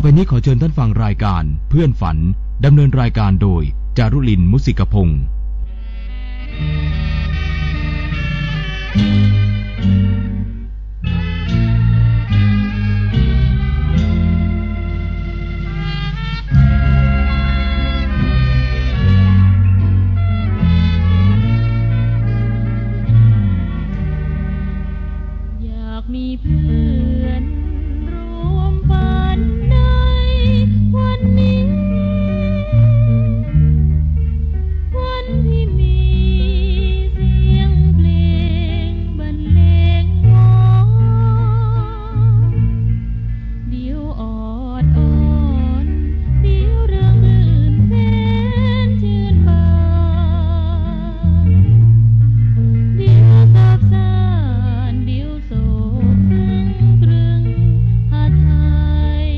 ไปนี้ขอเชิญท่านฟังรายการเพื่อนฝันดำเนินรายการโดยจารุลินมุสิกพงศ์อยากมีเพื่อนร่วมฝันในวันนี้วันที่มีเสียงเพลงบรรเลงมองเดี๋ยวออดอ้อนเดี๋ยวเรื่องอื่นแสนชื่นบานเดี๋ยวซาบซ่านเดี๋ยวโศกซึ้งตรึงหาไทย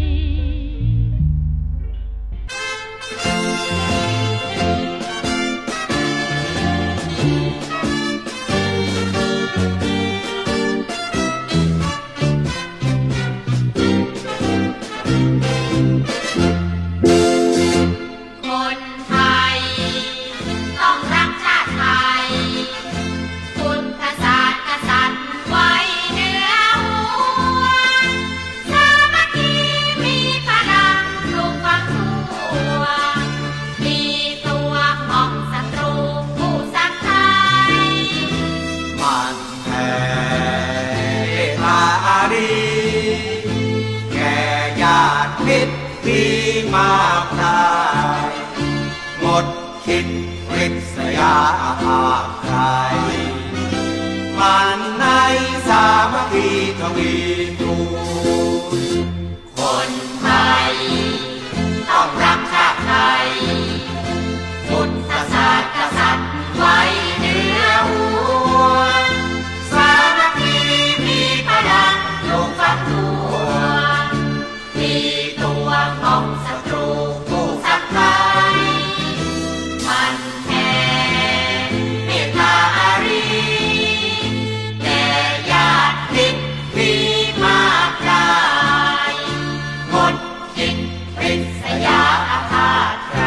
คนไทยต้องรักชาติไทยพุทธศาสนกษัตริย์ไว้เหนือหัวสามัคคีมีพลังลูกฝังทั่วมีตัวของศัตรูผู้สักไทยมันแผ่เมตตาอารีแก่ญาติมิตรที่มากมายหมดคิดริษยาอาใครมันในสามัคคีทวีคูณคนไทยต้องรักชาติไทยพุทธศาสนกษัตริย์ไว้เหนือหัวสามัคคีมีพลังลูกฝังทั่วมีตัวของศัตรูผู้สักไทยมันแผ่เมตตาอารีแก่ญาติมิตรที่มากมายหมดคิดริษยาอาฆาตใคร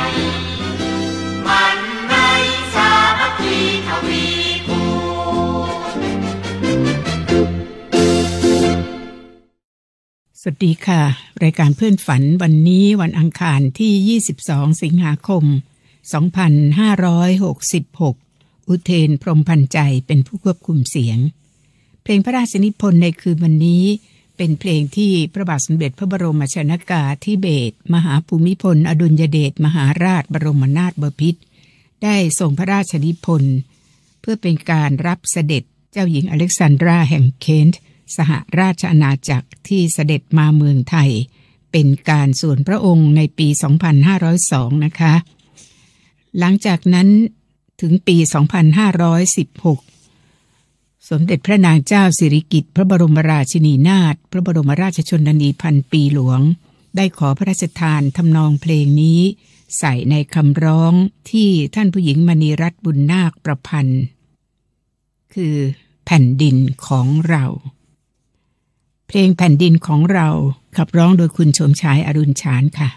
มันในสามัคคีทวีคูณสวัสดีค่ะรายการเพื่อนฝันวันนี้วันอังคารที่22สิงหาคม2566อุเทนพรหมพันธ์ใจเป็นผู้ควบคุมเสียงเพลงพระราชนิพนธ์ในคืนวันนี้เป็นเพลงที่พระบาทสมเด็จพระบรมชนกาธิเบศรมหาภูมิพลอดุลยเดชมหาราชบรมนาถบพิตรได้ทรงพระราชนิพนธ์เพื่อเป็นการรับเสด็จเจ้าหญิงอเล็กซานดราแห่งเคนต์สหราชอาณาจักรที่เสด็จมาเมืองไทยเป็นการส่วนพระองค์ในปี 2502 นะคะหลังจากนั้นถึงปี 2516 สมเด็จพระนางเจ้าสิริกิติ์พระบรมราชินีนาถพระบรมราชชนนีพันปีหลวงได้ขอพระราชทานทำนองเพลงนี้ใส่ในคำร้องที่ท่านผู้หญิงมณีรัตน์บุญนาคประพันธ์คือแผ่นดินของเราเพลงแผ่นดินของเราขับร้องโดยคุณชมชายอรุณฉานค่ะ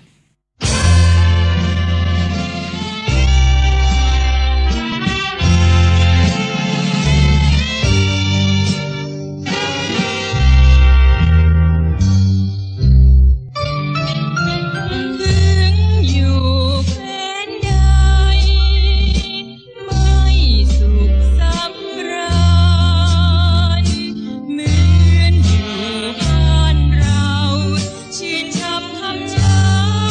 ชื่นชมคำช้า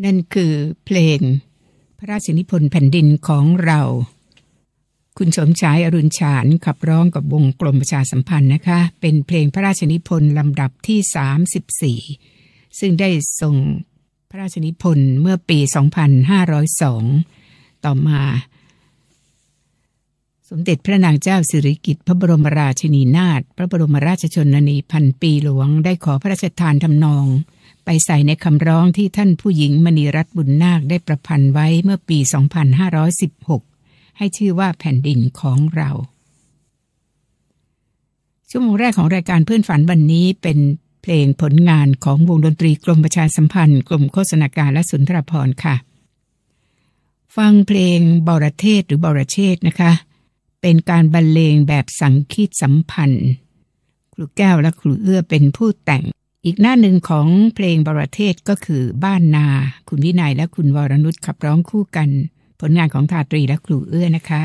นั่นคือเพลงพระราชนิพนธ์แผ่นดินของเราคุณสมชายอรุณฉานขับร้องกับวงกลมประชาสัมพันธ์นะคะเป็นเพลงพระราชนิพนธ์ลำดับที่34ซึ่งได้ส่งพระราชนิพนธ์เมื่อปี2502ต่อมาสมเด็จพระนางเจ้าสิริกิติ์พระบรมราชินีนาถพระบรมราชชนนีพันปีหลวงได้ขอพระราชทานทำนองไปใส่ในคำร้องที่ท่านผู้หญิงมณีรัตน์บุญนาคได้ประพันธ์ไว้เมื่อปี2516ให้ชื่อว่าแผ่นดินของเราชั่วโมงแรกของรายการเพื่อนฝันวันนี้เป็นเพลงผลงานของวงดนตรีกรมประชาสัมพันธ์กรมโฆษณาการและสุนทรภรณ์ค่ะฟังเพลงบรเทศหรือบรเชษนะคะเป็นการบรรเลงแบบสังคีตสัมพันธ์ครูแก้วและครูเอื้อเป็นผู้แต่งอีกหน้าหนึ่งของเพลงบรเทศก็คือบ้านนาคุณวินัยและคุณวรนุชขับร้องคู่กันผลงานของทาตรีและครูเอื้อนะคะ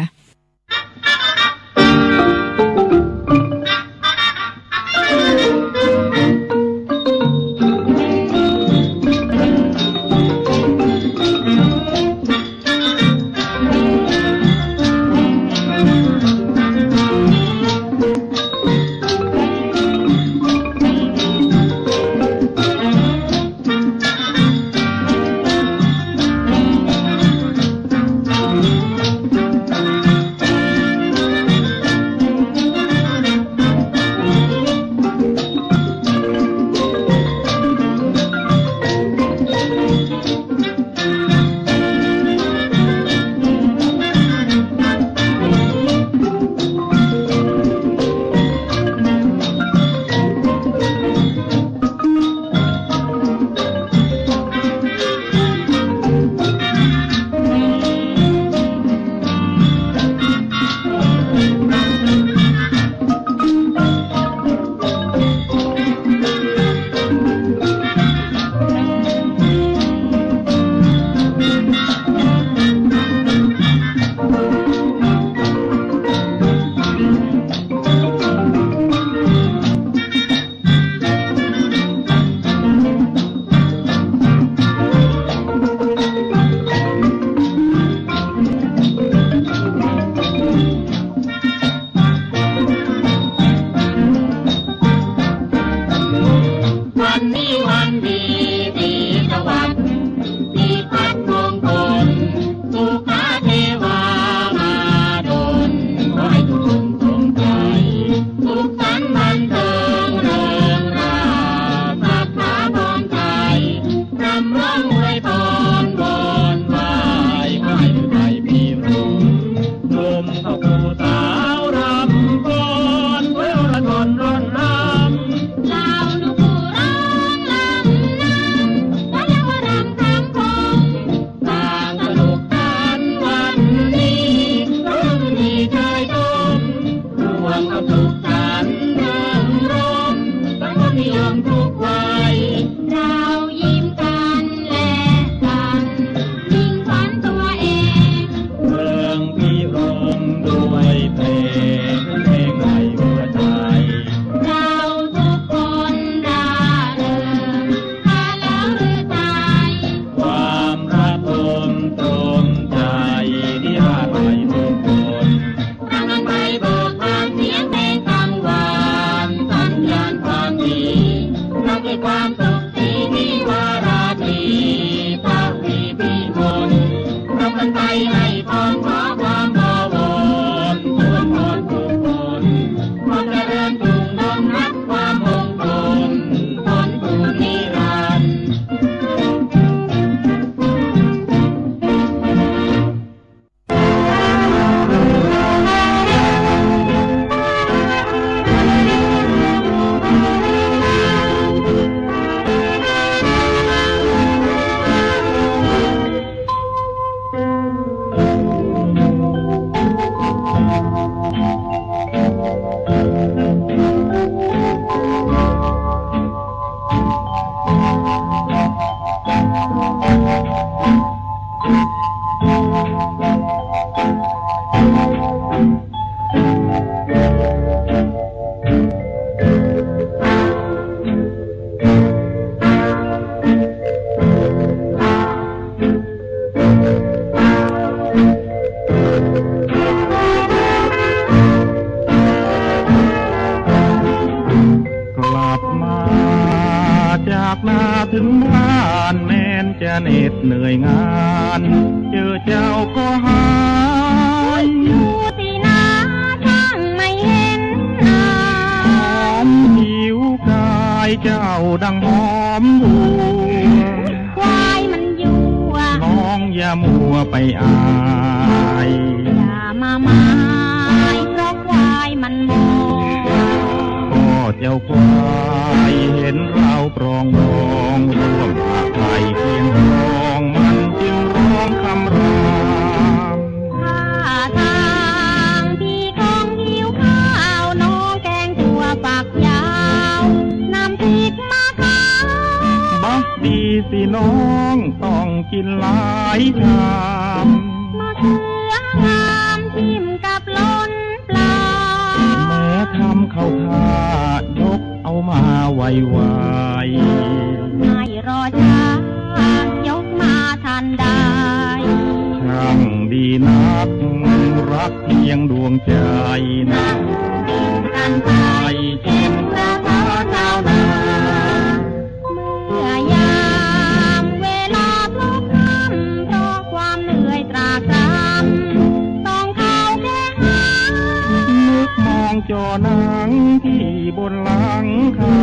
เหน็ดเหนื่อยงานเจอเจ้าก็หายอยู่ที่นาช่างไม่เห็นหน้าหอมผิวกายเจ้าดังหอมบัวควายมันอยู่น้องอย่ามัวไปอายอย่ามาหมายเพราะควายมันมองก็เจ้าควายเห็นเราปรองดองร่วมหาไทยเพียงรองมันจึงร้องคำรามท่าทางที่ของหิวข้าวน้องแกงตัวปากยาวนำพริกมาขาวบักดีสิน้องต้องกินหลายชามมะเขืองามทิ่มกับล้นปลาแม้ทำเข้าท่ายกเอามาไวๆไม่รอช้ายกมาทันได้ช่างดีนักรักเพียงดวงใจนะกันไปเช่นพระพาเจ้านาเมื่อยามเวลาพลบค่ำเพราะความเหนื่อยตรากตรำต้องเข้าแก้หานึกมองจอหนังที่บนหลังคา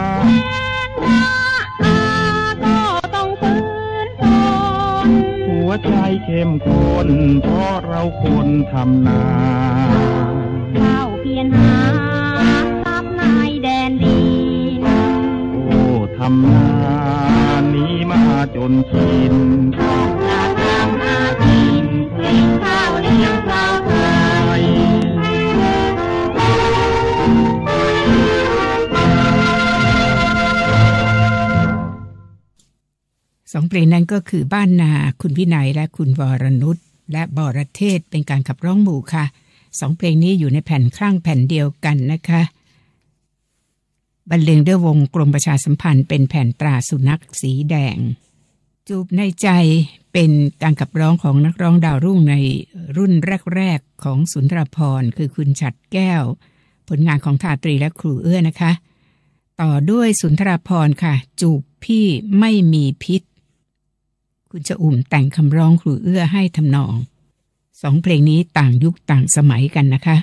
ก็ต้องฟื้นทนหัวใจเข้มข้นเพราะเราคนทำนาเข้าเพียรหาทรัพย์ในแดนดินโอ้ทำนานี้มาจนชินต้องการทำอาชีพเลี้ยงข้าวเลี้ยงชาวไทยสองเพลงนั้นก็คือบ้านนาคุณวินัยและคุณวรนุชและบรเทศเป็นการขับร้องหมู่ค่ะสองเพลงนี้อยู่ในแผ่นครั่งแผ่นเดียวกันนะคะบรรเลงด้วยวงกรมประชาสัมพันธ์เป็นแผ่นตราสุนัขสีแดงจูบในใจเป็นการขับร้องของนักร้องดาวรุ่งในรุ่นแรกๆของสุนทรภรณ์คือคุณฉัตรแก้วผลงานของทาตรีและครูเอื้อนะคะต่อด้วยสุนทรภรณ์ค่ะจูบพี่ไม่มีพิษคุณจะอุ่มแต่งคำร้องครูเอื้อให้ทำนองสองเพลงนี้ต่างยุคต่างสมัยกันนะคะ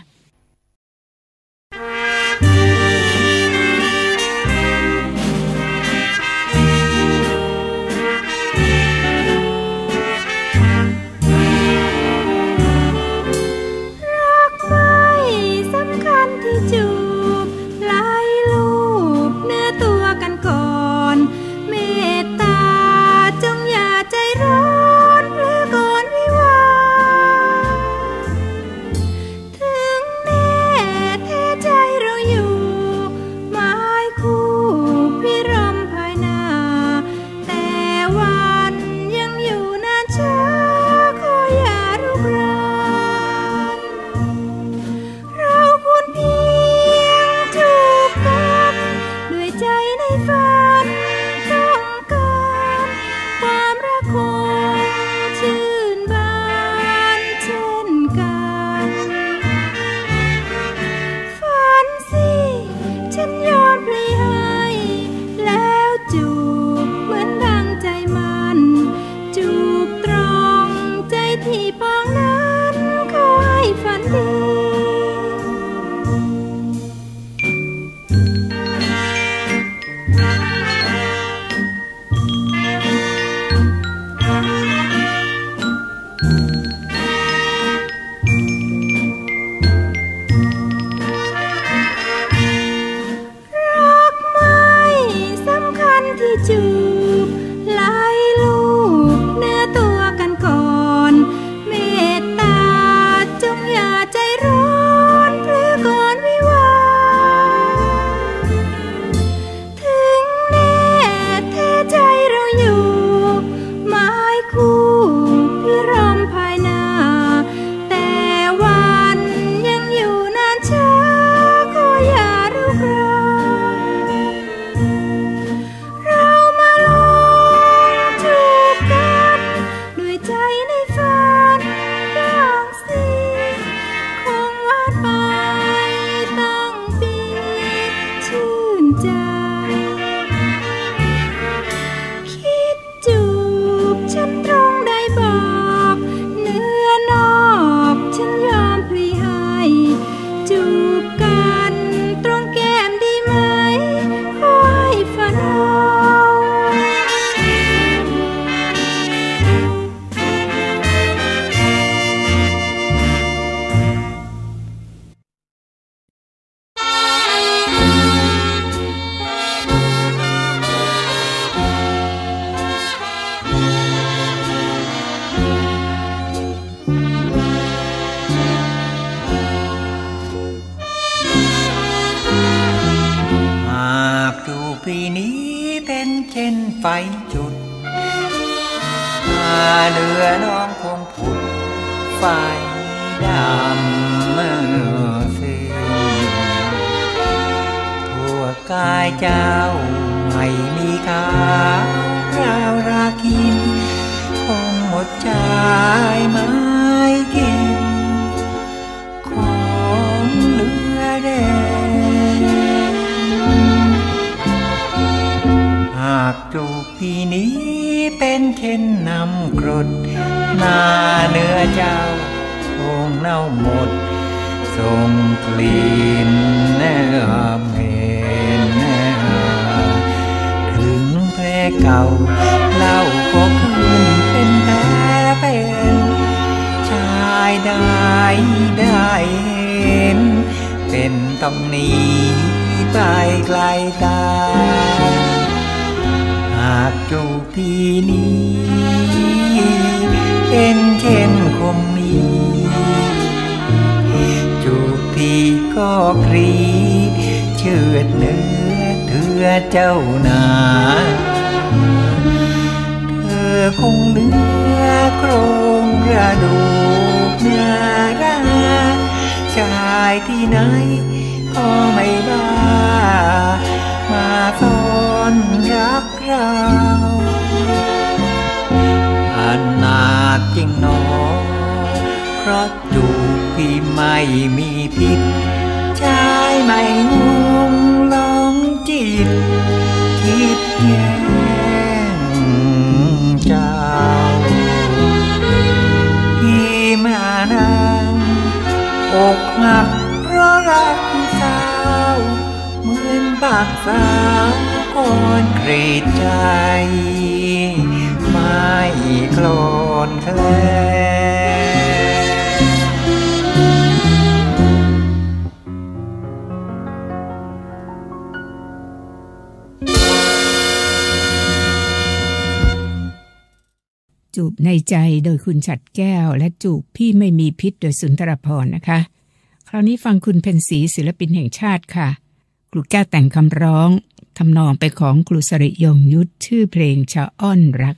รักไม่สำคัญที่จูบไล่ลูบเนื้อตัวกันก่อนเมตตาจงอย่าใจร้อนหรือก่อนวิวาถึงแน่แท้ใจเราอยู่หมายคู่พิรมภายหน้าแต่วันยังอยู่นานช้าขออย่ารุกรานเราควรเพียงจูบกันด้วยใจในฝันต้องการความรักคงชื่นบานเช่นกันฝันสิฉันยอมพลีให้แล้วจูบเหมือนดังใจมันจูบตรงใจที่ปองนั้นขอให้ฝันดีรักไม่สำคัญที่จูบไล่ลูบเนื้อตัวกันก่อนเมตตาจงอย่าใจปีนี้เป็นเช่นไฟจุดเรือน้องคงผุดไฟดำสิ้นทั่วกายเจ้าไม่มีขาวราวราคินคงหมดใจไม้กินของเหลือแดงหากจูบปีนี้เป็นเช่นน้ำกรดหน้าเนื้อเจ้าคงเน่าหมดส่งกลิ่นเหม็นถึงแผลเก่าเล่าก็คืนเป็นแผลเป็นชายได้เห็นเป็นต้องหนีไปไกลตาหากจูบปีนี้เป็นเช่นคงมีจูบพี่ก็กรีดเชือดเนื้อเถื่อเจ้านาเธอคงเหลือโครงกระดูกเนื้อร่างชายที่ไหนก็ไม่บ้ามาซ่อนรักเราอนาถจริงหนอเพราะจูบพี่ไม่มีพิษชายไม่งงลองจิตคิดแย่งเจ้าพี่มานั่งอกหักเพราะรักสาวเหมือนปากสาวก่อนกรีดใจไม่โกรธแคลจูบในใจโดยคุณฉัตรแก้วและจูบพี่ไม่มีพิษโดยสุนทรภรณ์นะคะคราวนี้ฟังคุณเพ็ญศรีศิลปินแห่งชาติค่ะครูแก้วแต่งคำร้องทำนองไปของครูสริยงยุทธชื่อเพลงชะอ้อนรัก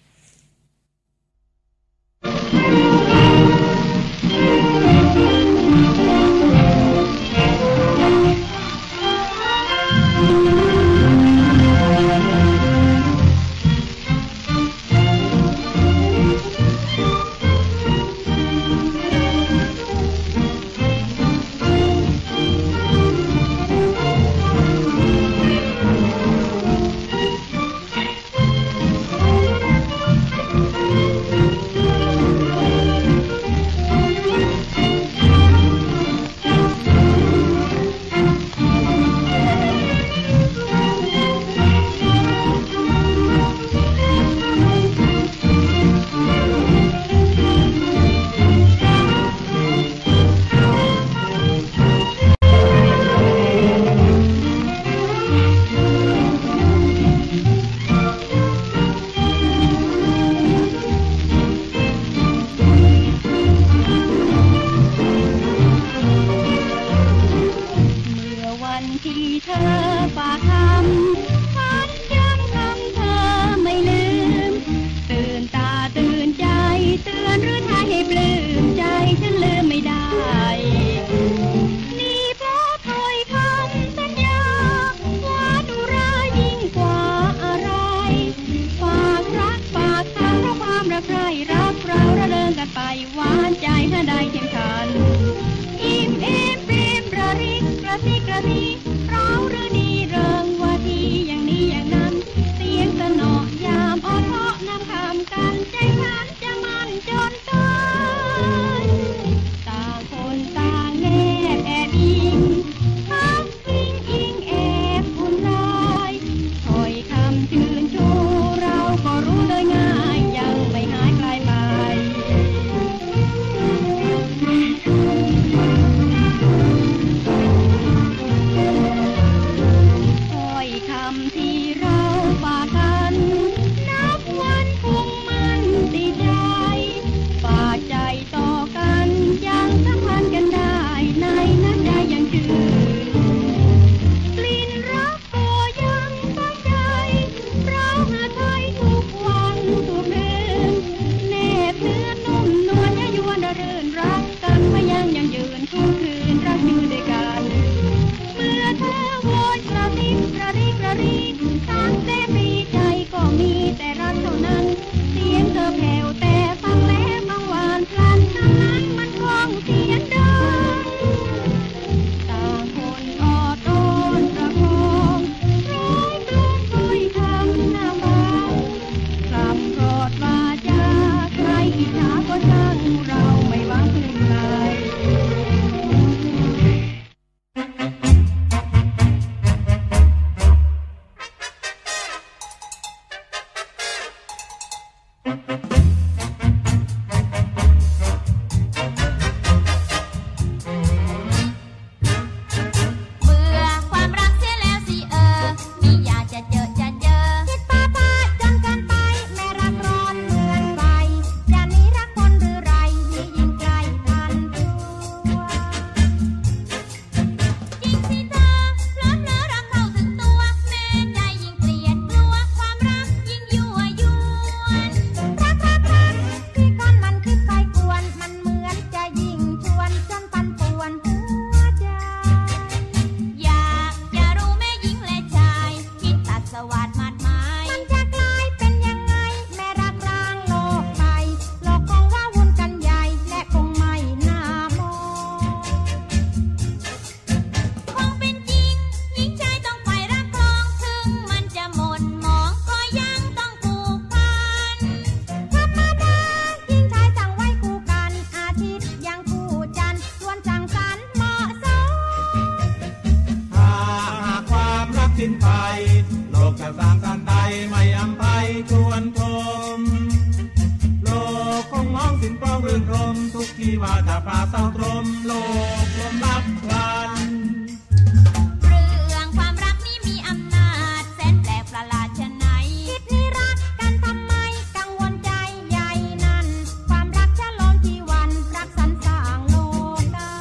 สิ้นไปโลกจะสร้างสรรค์ใดไม่อำภัยชวนชมโลกคงมองสิ้นปองรื่นรมทุกที่ว่าจะปราศจากตรมโลกลมรับพลันเรื่องความรักนี้มีอำนาจแสนแปลกประหลาดชะไหนคิดนี้รักกันทำไมกังวลใจใหญ่นั้นความรักจะล้นที่วันรักสรรสร้างโลกา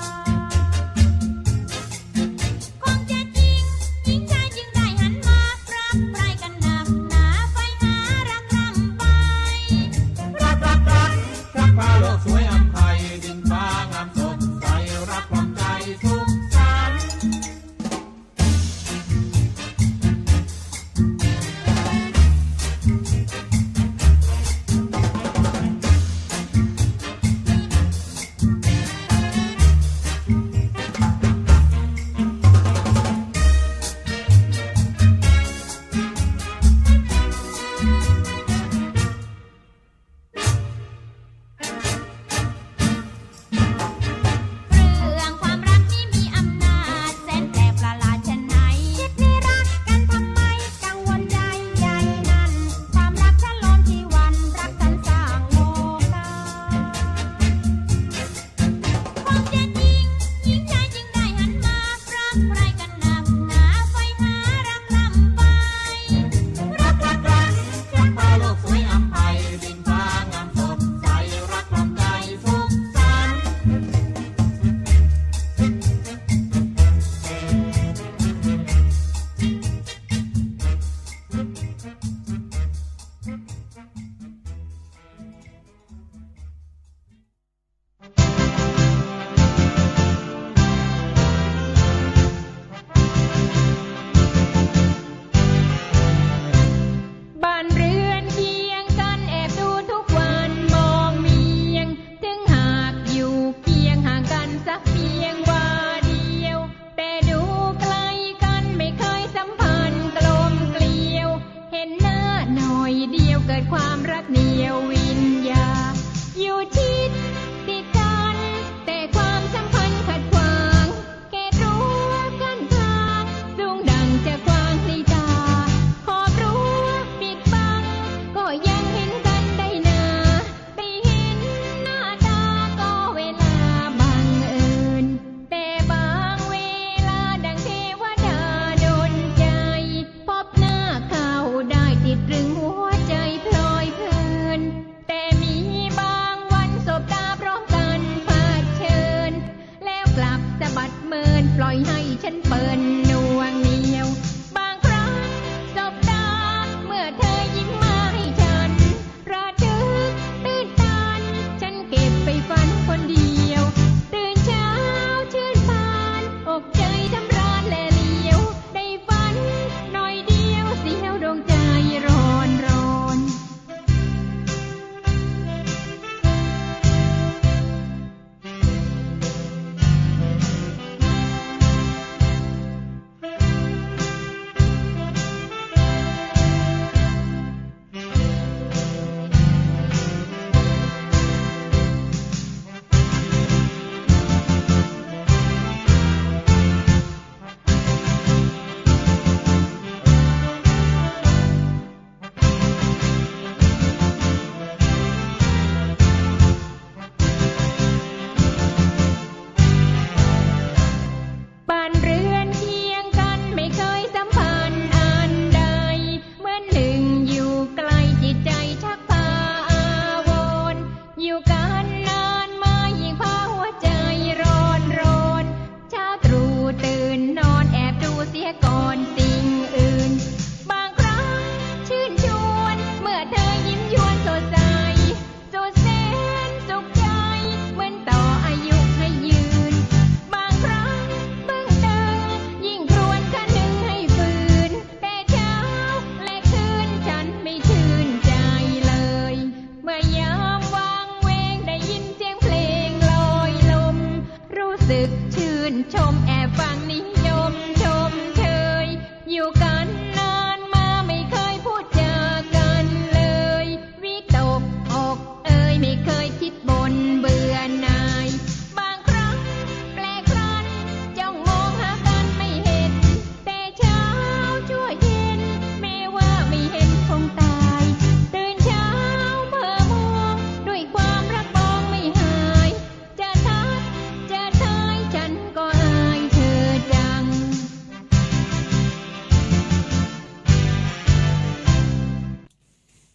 คงจะจริงหญิงชายจึงได้หันมารักใครกันหนักหนาไฟหารักรำไปรักพาโลกสวยอำไพดินฟ้างามสดใสรักความใจสุขสันต์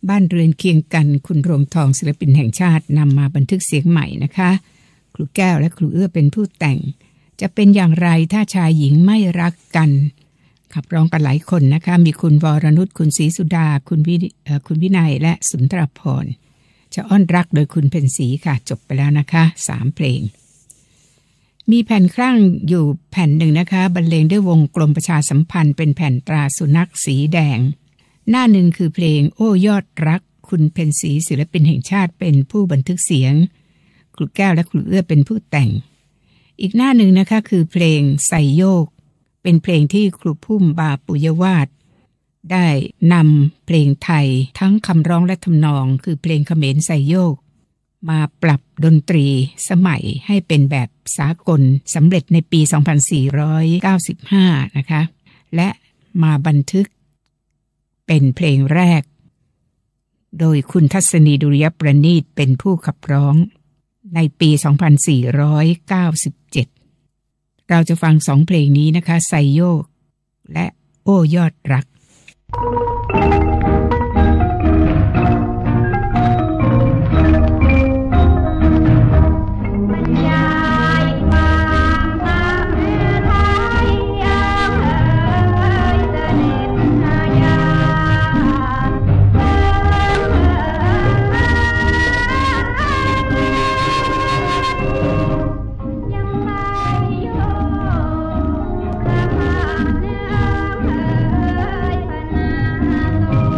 บ้านเรือนเคียงกันคุณรวงทองศิลปินแห่งชาตินำมาบันทึกเสียงใหม่นะคะครูแก้วและครูเอื้อเป็นผู้แต่งจะเป็นอย่างไรถ้าชายหญิงไม่รักกันขับร้องกันหลายคนนะคะมีคุณวรนุชคุณศรีสุดาคุณวินัยและสุนทรพรจะอ้อนรักโดยคุณเพ็ญศรีค่ะจบไปแล้วนะคะ3เพลงมีแผ่นคลั่งอยู่แผ่นหนึ่งนะคะบรรเลงด้วยวงกลมประชาสัมพันธ์เป็นแผ่นตราสุนัขสีแดงหน้าหนึ่งคือเพลงโอ้ยอดรักคุณเพ็ญศรีศิลปินแห่งชาติเป็นผู้บันทึกเสียงครูแก้วและครูเอื้อเป็นผู้แต่งอีกหน้าหนึ่งนะคะคือเพลงใส่โยกเป็นเพลงที่ครูพุ่มบาปุยวาทได้นำเพลงไทยทั้งคำร้องและทำนองคือเพลงเขมรใส่โยกมาปรับดนตรีสมัยให้เป็นแบบสากลสำเร็จในปี 2495 นะคะและมาบันทึกเป็นเพลงแรกโดยคุณทัศนีดุริยประณีตเป็นผู้ขับร้องในปี 2497 เราจะฟัง2เพลงนี้นะคะไซโยกและโอ้ยอดรัก Hãy subscribe cho kênh Ghiền Mì Gõ để không bỏ lỡ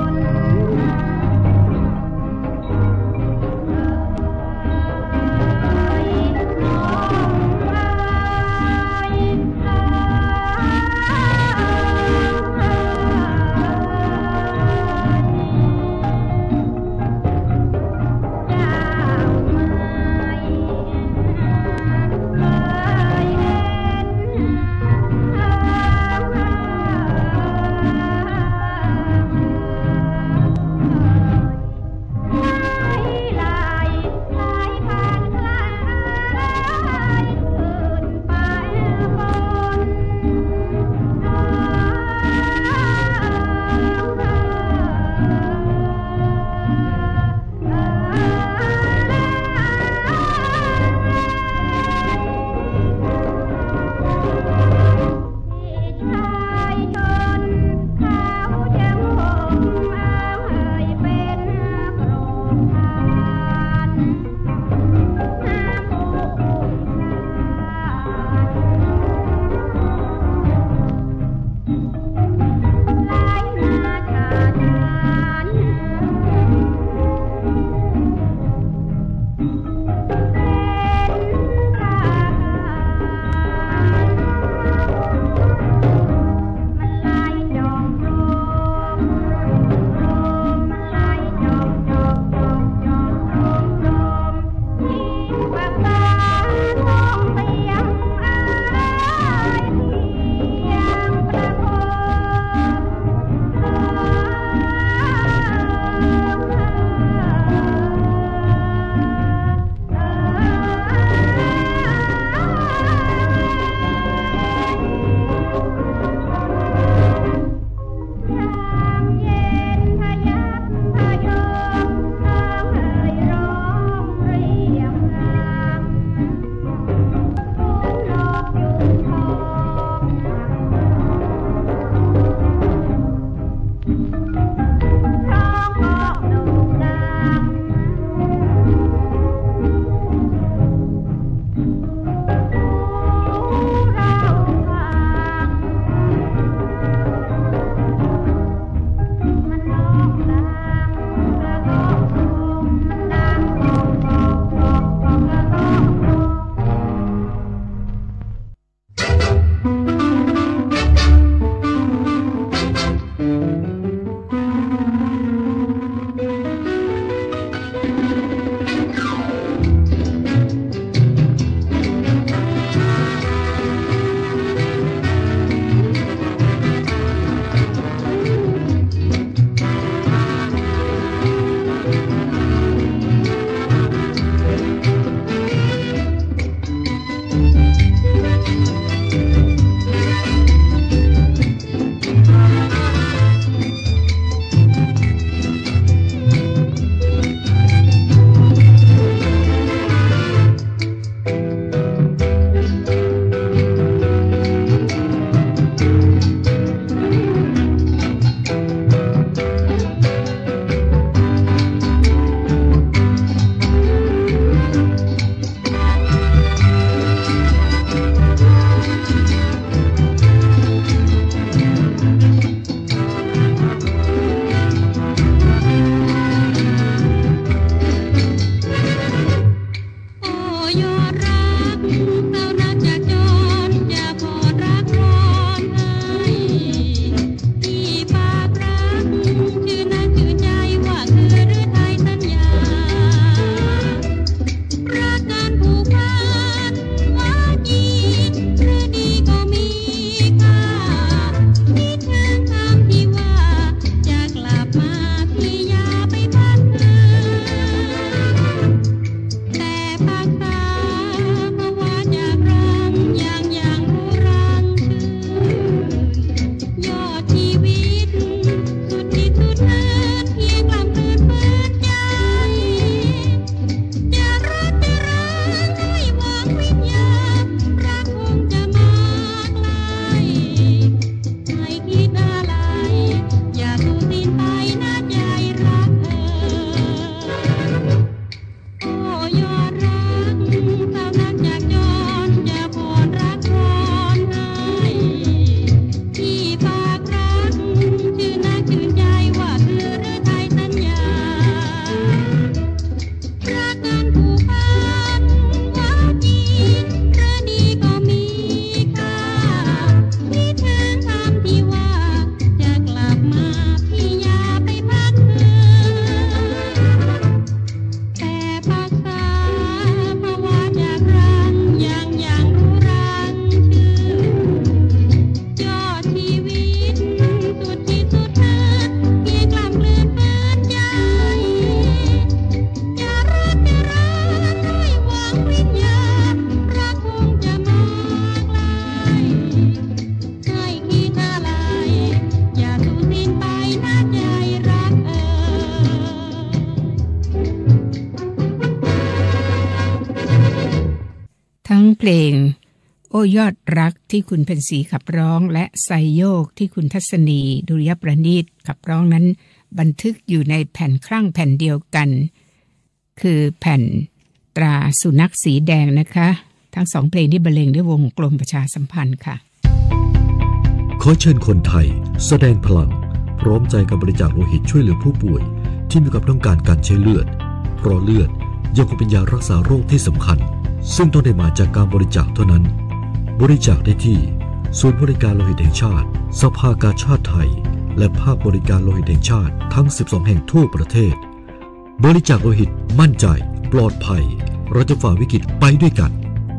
ลงโอ้ยอดรักที่คุณเพ็ญศรีขับร้องและไซโยกที่คุณทัศนีดุริยประณีตขับร้องนั้นบันทึกอยู่ในแผ่นคลั่งแผ่นเดียวกันคือแผ่นตราสุนัขสีแดงนะคะทั้งสองเพลงที่บรรเลงด้วยวงกลมประชาสัมพันธ์ค่ะขอเชิญคนไทยแสดงพลังพร้อมใจกันบริจาคโลหิตช่วยเหลือผู้ป่วยที่มีความต้องการการใช้เลือดเพราะเลือดยังคงเป็นยารักษาโรคที่สำคัญซึ่งต้องได้มาจากการบริจาคเท่านั้นบริจาคได้ที่ศูนย์บริการโลหิตแห่งชาติสภากาชาดไทยและภาคบริการโลหิตแห่งชาติทั้ง12แห่งทั่วประเทศบริจาคโลหิตมั่นใจปลอดภัยเราจะฝ่าวิกฤตไปด้วยกัน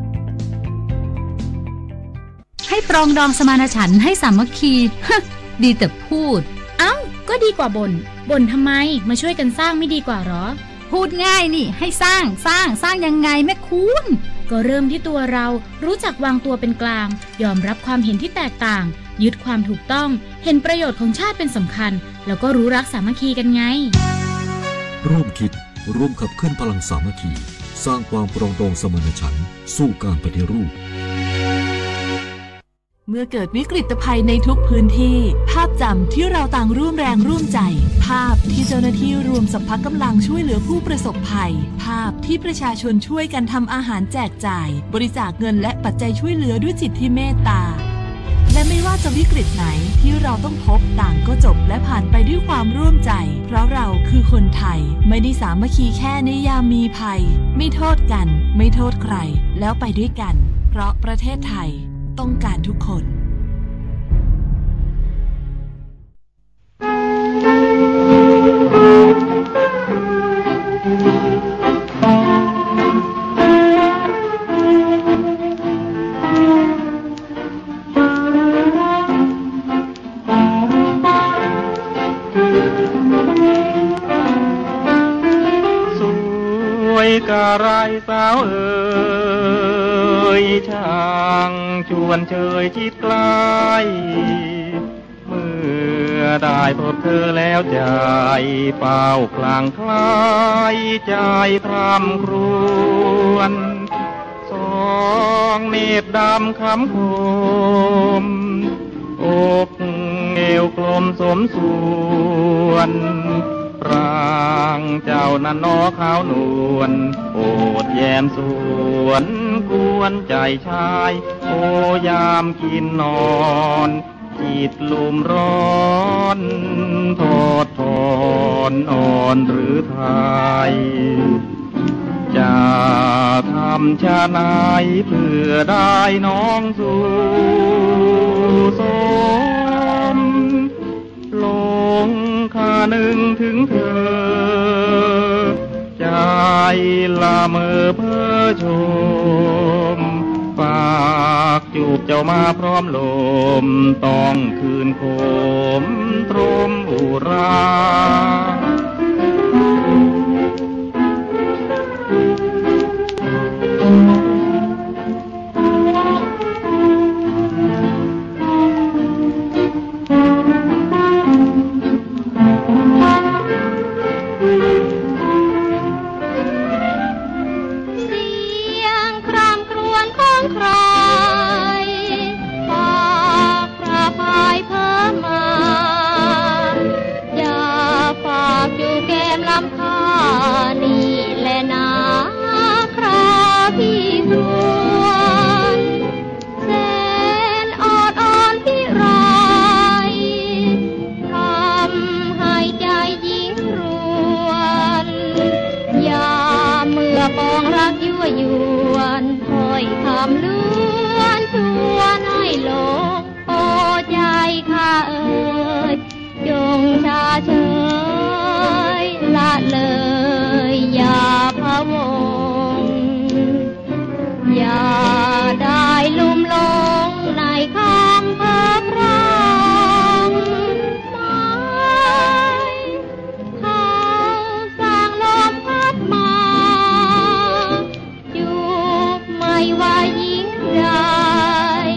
ให้ปรองดองสมานฉันท์ให้สามัคคี ดีแต่พูดเอ้าก็ดีกว่าบ่นทำไมมาช่วยกันสร้างไม่ดีกว่าหรอพูดง่ายนี่ให้สร้างยังไงแม่คุณก็เริ่มที่ตัวเรารู้จักวางตัวเป็นกลางยอมรับความเห็นที่แตกต่างยึดความถูกต้องเห็นประโยชน์ของชาติเป็นสำคัญแล้วก็รู้รักสามัคคีกันไงร่วมคิดร่วมขับเคลื่อนพลังสามัคคีสร้างความปรองดองสมานฉันท์สู้การปฏิรูปเมื่อเกิดวิกฤตภัยในทุกพื้นที่ภาพจำที่เราต่างร่วมแรงร่วมใจภาพที่เจ้าหน้าที่รวมสรรพกำลังช่วยเหลือผู้ประสบภัยภาพที่ประชาชนช่วยกันทำอาหารแจกจ่ายบริจาคเงินและปัจจัยช่วยเหลือด้วยจิตที่เมตตาและไม่ว่าจะวิกฤตไหนที่เราต้องพบต่างก็จบและผ่านไปด้วยความร่วมใจเพราะเราคือคนไทยไม่ได้สามัคคีแค่ในยามมีภัยไม่โทษกันไม่โทษใครแล้วไปด้วยกันเพราะประเทศไทยต้องการทุกคนสวยกะไรสาวเอ๋ยช่างชวนเชยชิดใกล้เมื่อได้พบเธอแล้วใจเป้าคลางคล้ายใจพร่ำครวญสองเนตรดำคำคมอกเอวกลมสมส่วนปรางเจ้านันนอขาวนวลโอดแย้มสวนกวนใจชายโอยามกินนอนจิตลุมร้อนทอดทอนอ่อนหรือไทยจะทำชาไหนเพื่อได้น้องสู่สมลงข้านึงถึงเธอใจละเมอเพ้อชมฝากจูบเจ้ามาพร้อมลมต้องคืนโคมตรมอุรา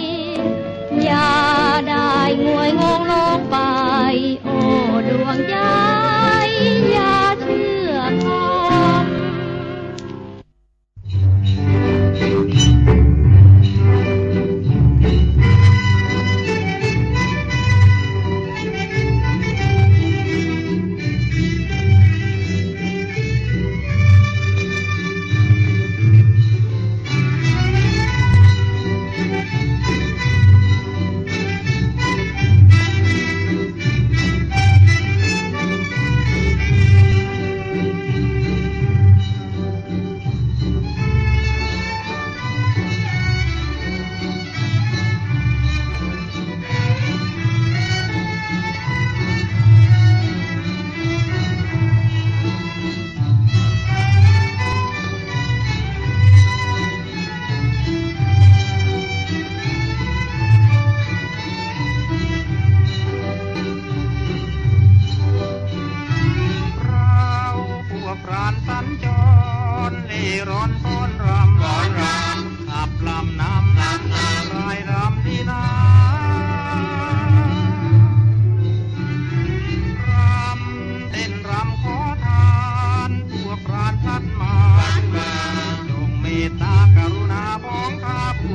อย่าได้งวยงงลงไปโอ้ดวงใจ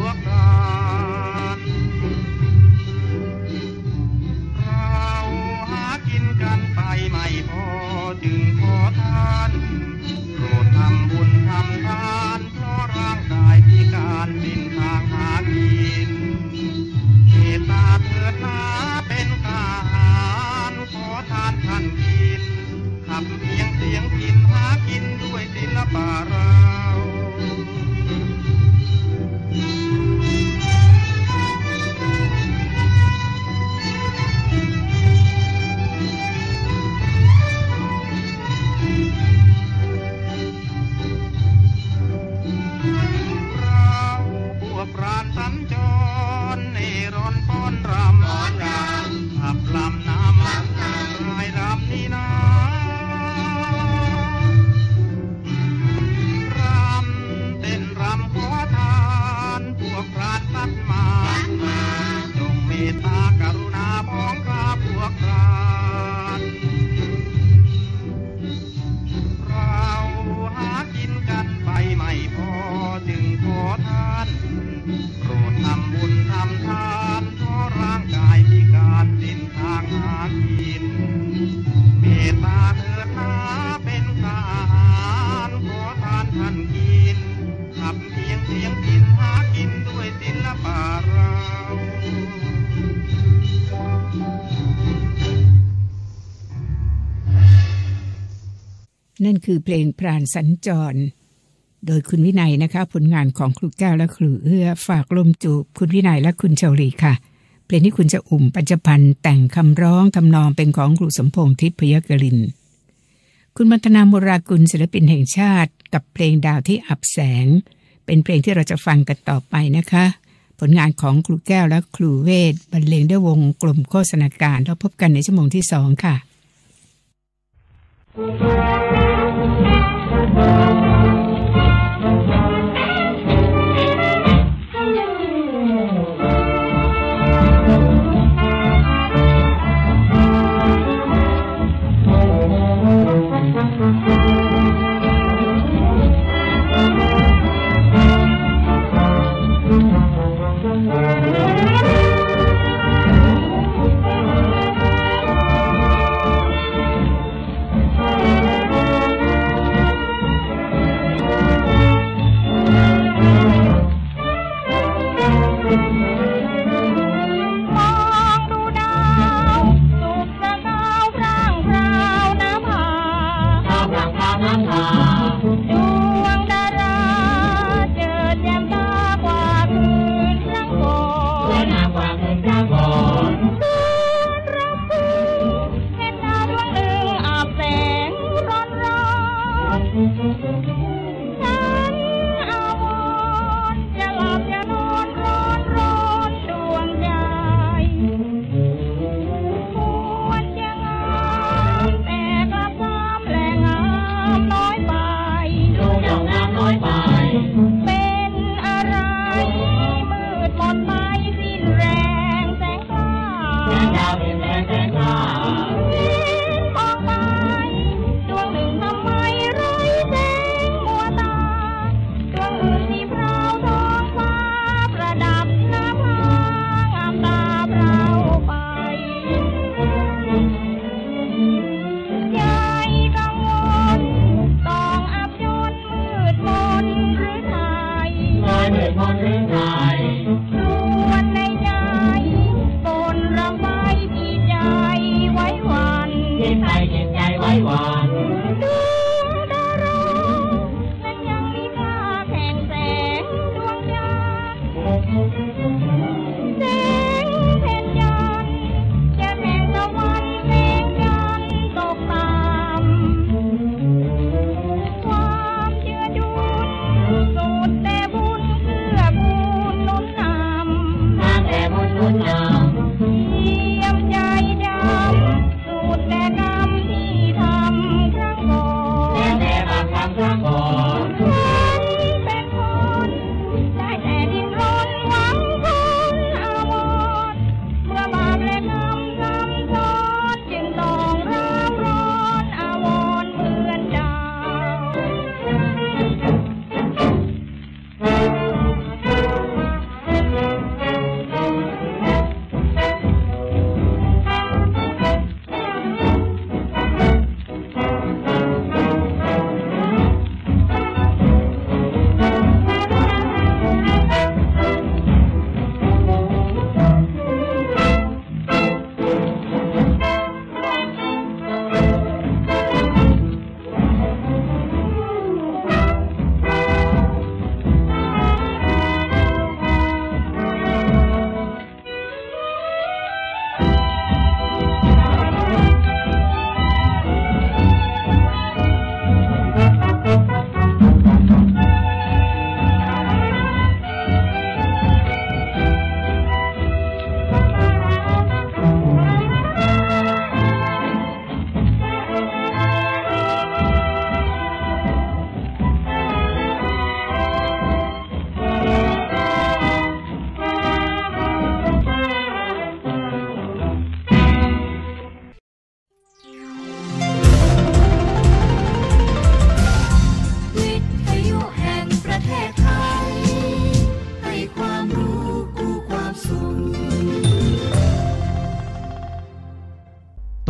วกกันเราหากินกันไปไม่พอจึงขอท่านโปรดทำบุญทำทานเพราะร่างกายพิการสิ้นทางหากินเมตตาเถิดนาเป็นทหารขอทานท่านกินขับเพียงเสียงพินหากินด้วยศิลปะเราปราณสัญจรเนรอนป้อนรำขับลำน้ำรายรำนี่นารำเต้นรำขอทานพวกปราณสัตว์มาจงเมตตากรุณาพ้องข้าพวกปราณเราหากินกันไปไม่พอจึงขอทานโปรดทำบุญทำทานเพราะร่างกายพิการสิ้นทางหากินเมตตาเถิดนาเป็นทหารขอทานท่านกินขับเพียงเสียงพินหากินด้วยศิลปะเรานั่นคือเพลงพรานสัญจรโดยคุณวินัยนะคะผลงานของครูแก้วและครูเอื้อฝากลมจูบคุณวินัยและคุณเฉลีค่ะเพลงที่คุณจะอุ่มปัญจพันธ์แต่งคำร้องทำนองเป็นของครูสมพงษ์ทิพยกลินคุณมัทนามุรากุลศิลปินแห่งชาติกับเพลงดาวที่อับแสงเป็นเพลงที่เราจะฟังกันต่อไปนะคะผลงานของครูแก้วและครูเวทบรรเลงด้วยวงกลุ่มโฆษณาการแล้วพบกันในชั่วโมงที่2ค่ะ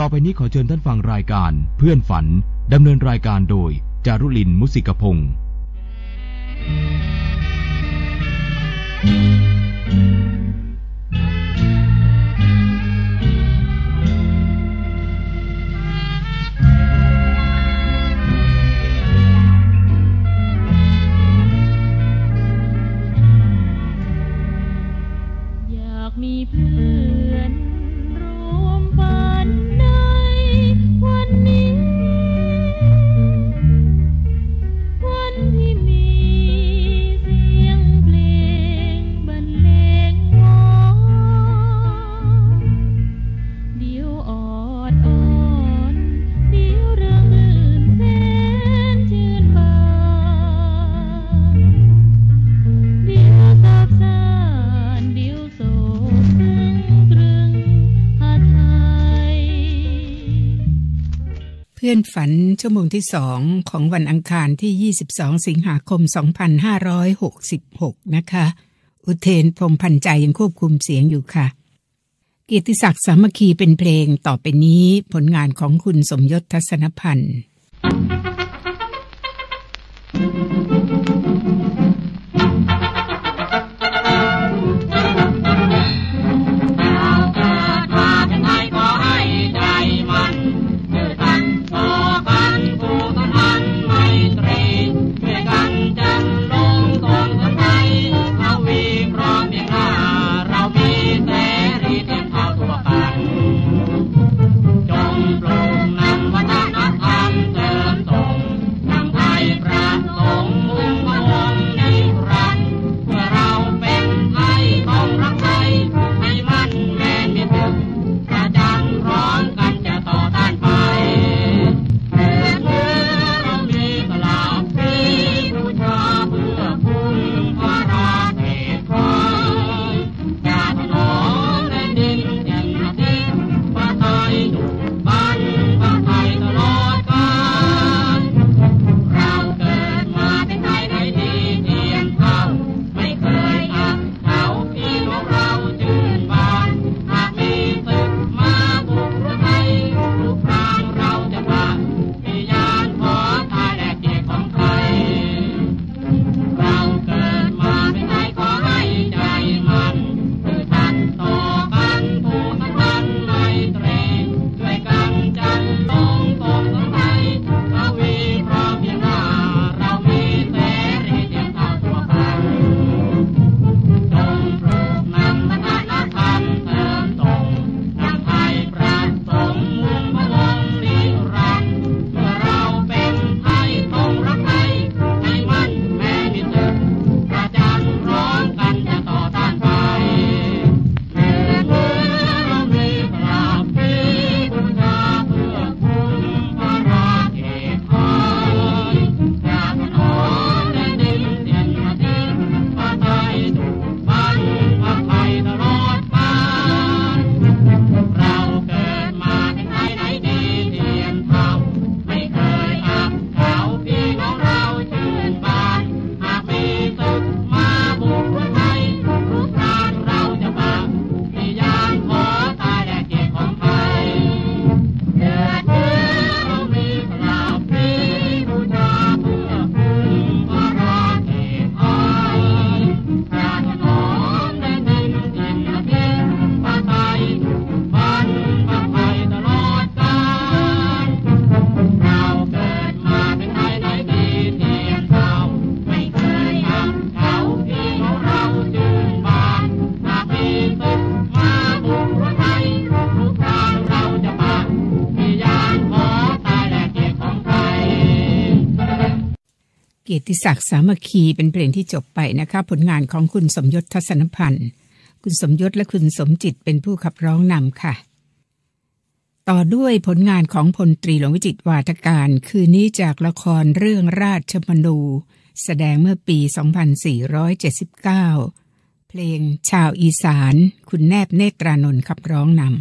อไปนี้ขอเชิญท่านฟังรายการเพื่อนฝันดำเนินรายการโดยจารุลินมุสิกพงศ์อยากมีเพื่อนร่วมฝันในวันนี้วันที่มีเสียงเพลงบรรเลงมองเดี๋ยวออดอ่อนเดี๋ยวเรื่องลื่นแสนชื่นบานเดี๋ยวซับซ้อนเดี๋ยวโศกตรึงหาไทยเพื่อนฝันชั่วโมงที่2ของวันอังคารที่22สิงหาคม2566นะคะอุเทนพรหมพันธ์ใจยังควบคุมเสียงอยู่ค่ะเกียรติศักดิ์สามัคคีเป็นเพลงต่อไปนี้ผลงานของคุณสมยศทัศนพันธ์เกียรติศักดิ์สามัคคีเป็นเพลงที่จบไปนะคะผลงานของคุณสมยศทัศนพันธ์คุณสมยศและคุณสมจิตเป็นผู้ขับร้องนำค่ะต่อด้วยผลงานของพลตรีหลวงวิจิตรวาทการคืนนี้จากละครเรื่องราชมนูแสดงเมื่อปี 2479 เพลงชาวอีสานคุณแนบเนตรานนท์ขับร้องนำ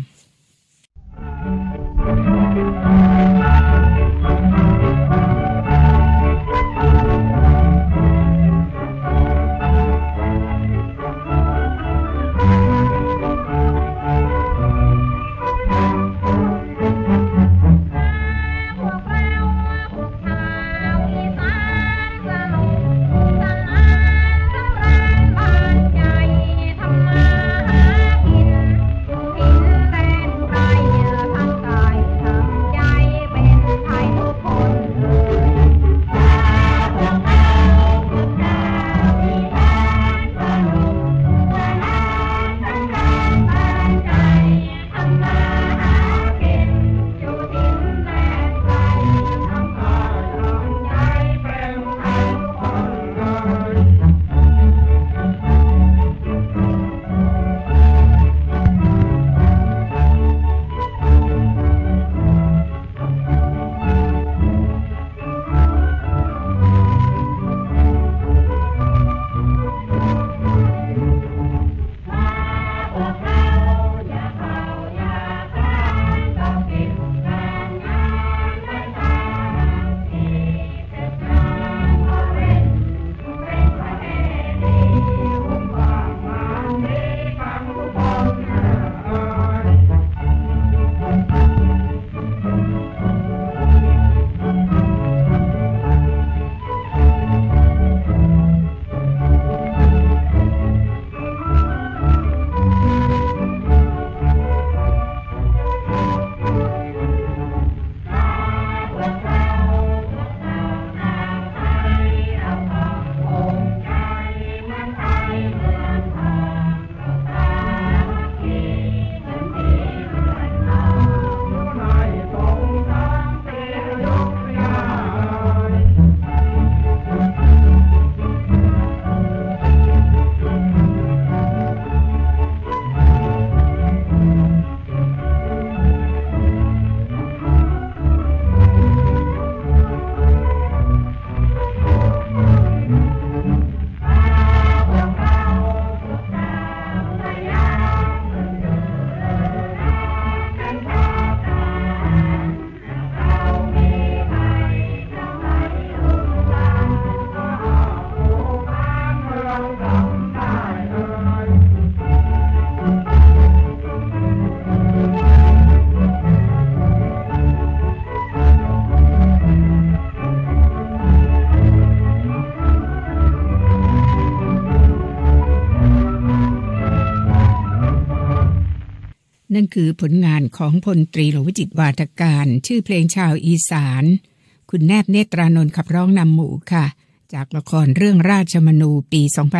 นั่นคือผลงานของพลตรีหลวงวิจิตรวาทการชื่อเพลงชาวอีสานคุณแนบเนตรานนท์ขับร้องนำหมู่ค่ะจากละครเรื่องราชมนูปี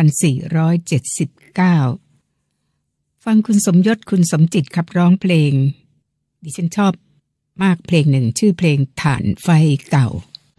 2479 ฟังคุณสมยศคุณสมจิตขับร้องเพลงดิฉันชอบมากเพลงหนึ่งชื่อเพลงถ่านไฟเก่า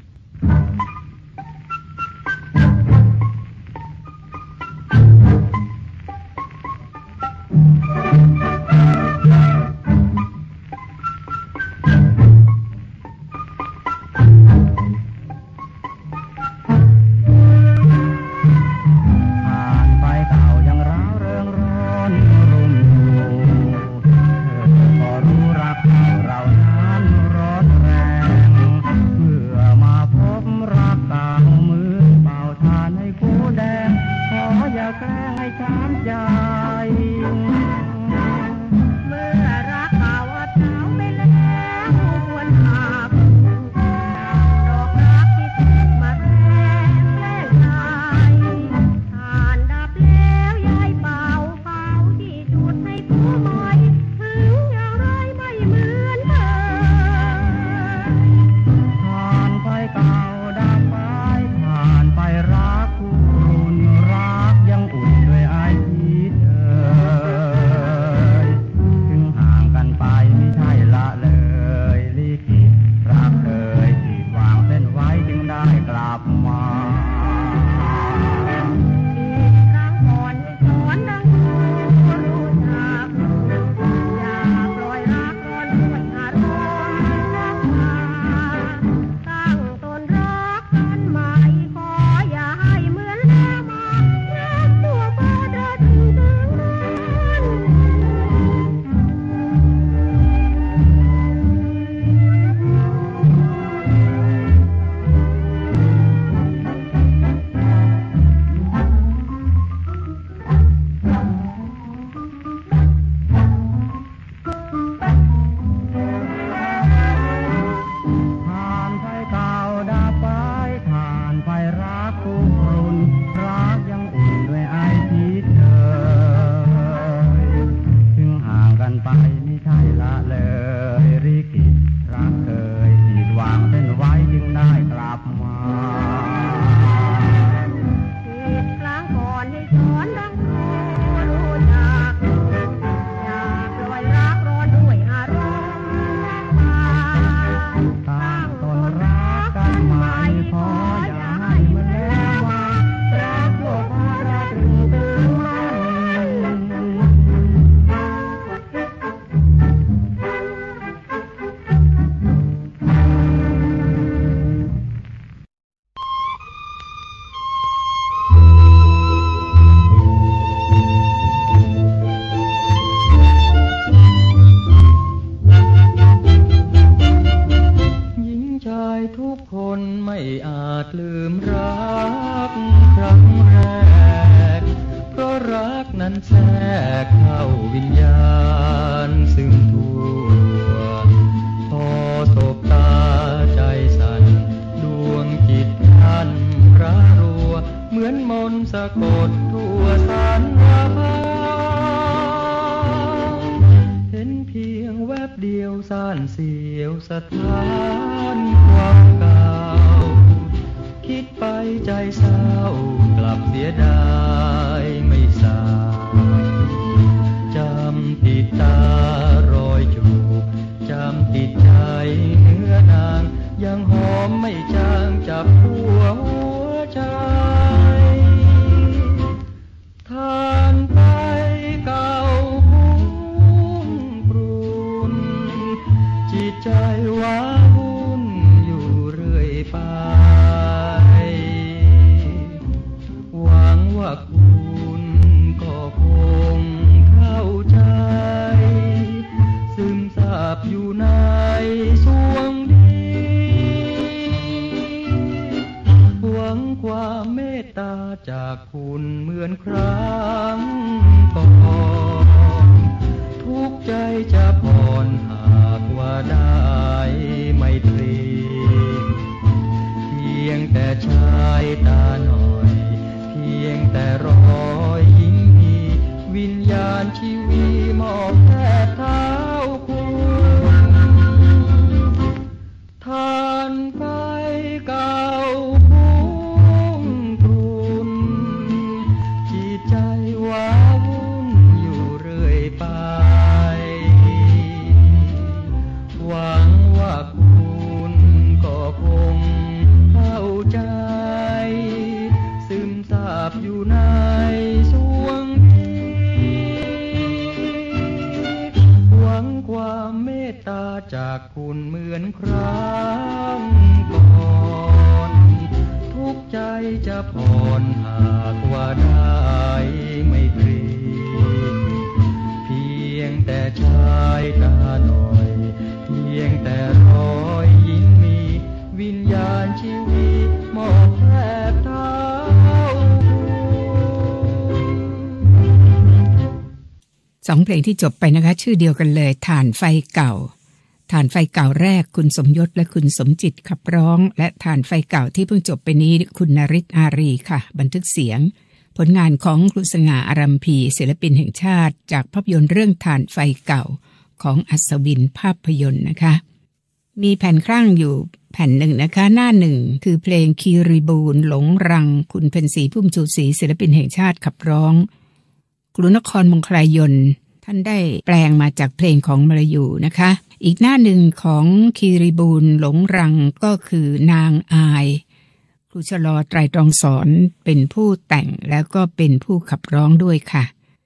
จากคุณเหมือนครั้งก่อนทุกใจจะผ่อนหากว่าได้ไม่ตรีเพียงแต่ชายตาหน่อยเพียงแต่รอยยิ้มมีวิญญาณชีวิตมอบแทบทางจากคุณเหมือนครั้งก่อนทุกใจจะผ่อนหากว่าได้ไม่เกรงเพียงแต่ชายตาหน่อยเพียงแต่รอยยิ้มมีวิญญาณชีวิตมอบแทบเท้าสองเพลงที่จบไปนะคะชื่อเดียวกันเลยถ่านไฟเก่าถ่านไฟเก่าแรกคุณสมยศและคุณสมจิตขับร้องและถ่านไฟเก่าที่เพิ่งจบไปนี้คุณนฤทธิ์อารีค่ะบันทึกเสียงผลงานของครูสง่าอารัมพีศิลปินแห่งชาติจากภาพยนตร์เรื่องถ่านไฟเก่าของอัศวินภาพยนตร์นะคะมีแผ่นครั่งอยู่แผ่นหนึ่งนะคะหน้าหนึ่งคือเพลงคีรีบูลหลงรังคุณเพ็ญศรีพุ่มชูศรีศิลปินแห่งชาติขับร้องกรุณครมงคลายนท่านได้แปลงมาจากเพลงของมลายูนะคะอีกหน้าหนึ่งของคีรีบูลหลงรังก็คือนางอายครูชลอไตรตรองสอนเป็นผู้แต่งแล้วก็เป็นผู้ขับร้องด้วยค่ะ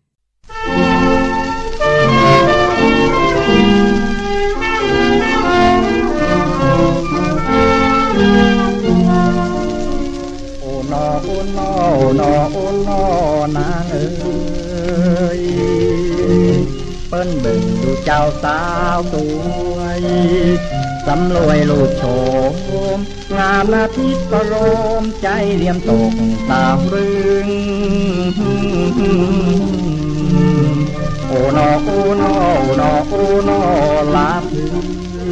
โอ้นอโอ้นอโอ้นอโอ้นอนางเอ๋ยเปิ้นเบิ่งดูเจ้าสาวสวยสำรวยลูกโฉมงามนาทิพย์ประโลมใจเหลี่ยมตกตามรึงโอ้นอโอ้นอโอ้นอโอ้นอลาพึง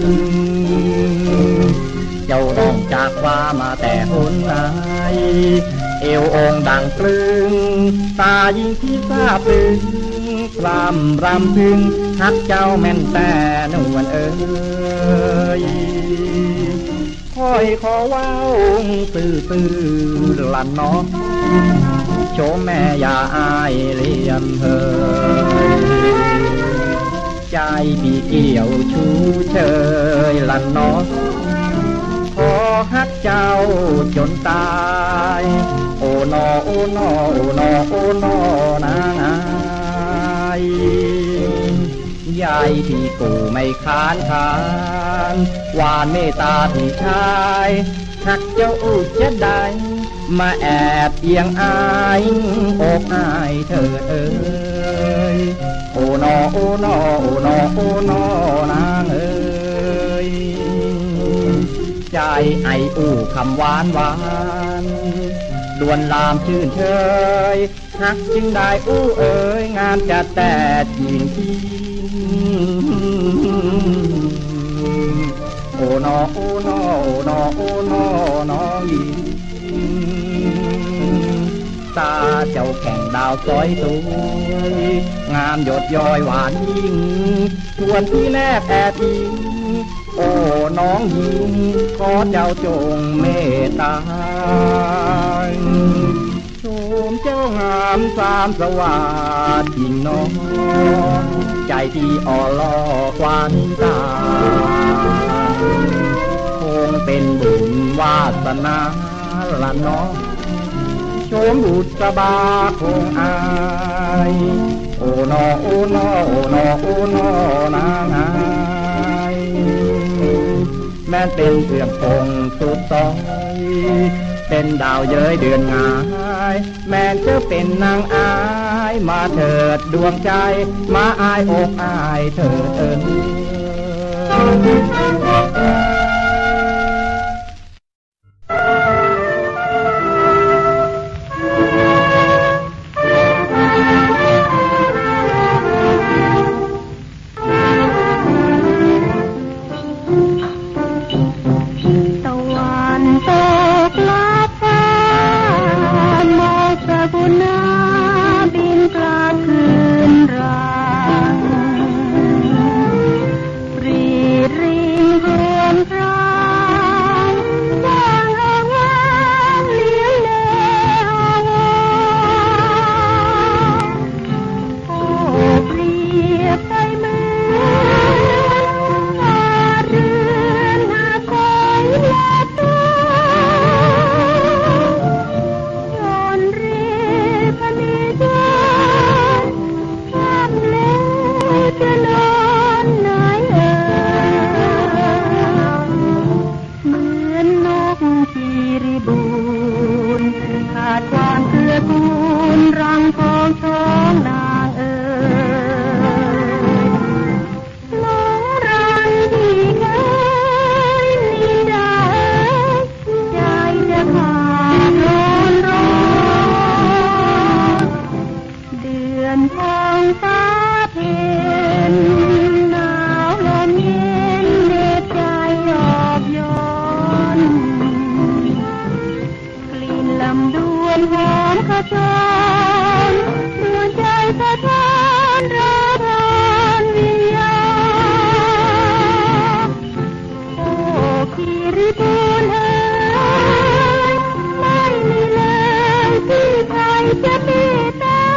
เจ้าดองจากฟ้ามาแต่หนไหนเอวองดังปลึงตายิ่งที่ทราบลึงรำรำพึงฮักเจ้าแม่นแต่นวลเอ๋ยคอยขอว้าวตื้อลั่นน้องโชมแม่อย่าอายเลียมเฮยใจบีเกี่ยวชูเชยลั่นน้องขอฮักเจ้าจนตายโอ้นอโอ้นอโอ้นอโอ้นอนางอายยายที่กูไม่ค้านหวานเมตตาที่ชายฮักเจ้าจะได้มาแอบเอียงอายอกอายเถิดเอ้ยโอ้นอโอ้นอโอ้นอโอ้นอนางเอ้ยใจไอคำหวานลวนลามชื่นเชยฮักจึงได้เอ๋ยงามจัดแต่จริงที่โอ้นอโอ้นอโอ้นอโอ้นอน้องหญิงตาเจ้าแข่งดาวสวยสวยงามหยดย้อยหวานยิ่งชวนที่แนบแอบอิงโอ้น้องหญิงขอเจ้าจงเมตตาชมเจ้างามสามสวัสดิ์ยิ่งน้องใจที่อ่อลอควันตาคงเป็นบุญวาสนาละน้องชมบุษบาคงอายโอ้นอโอ้นอโอ้นอโอ้นอนางอายแม้เป็นเพื่อนคงสุดซอยเป็นดาวเย้ยเดือนงายแม้จะเป็นนางอายมาเถิดดวงใจมาอายอกอายเถิดพฟ้าเพ็ญหนาวลมเย็นเด็ดใจหยอบย้อนกลิ่นลำดวนหอมขจรดวงใจสะท้านร้อนรานวิญญาณโอ้คีรีบูลเอ๋ยไม่มีเลยที่ใครจะเมตตา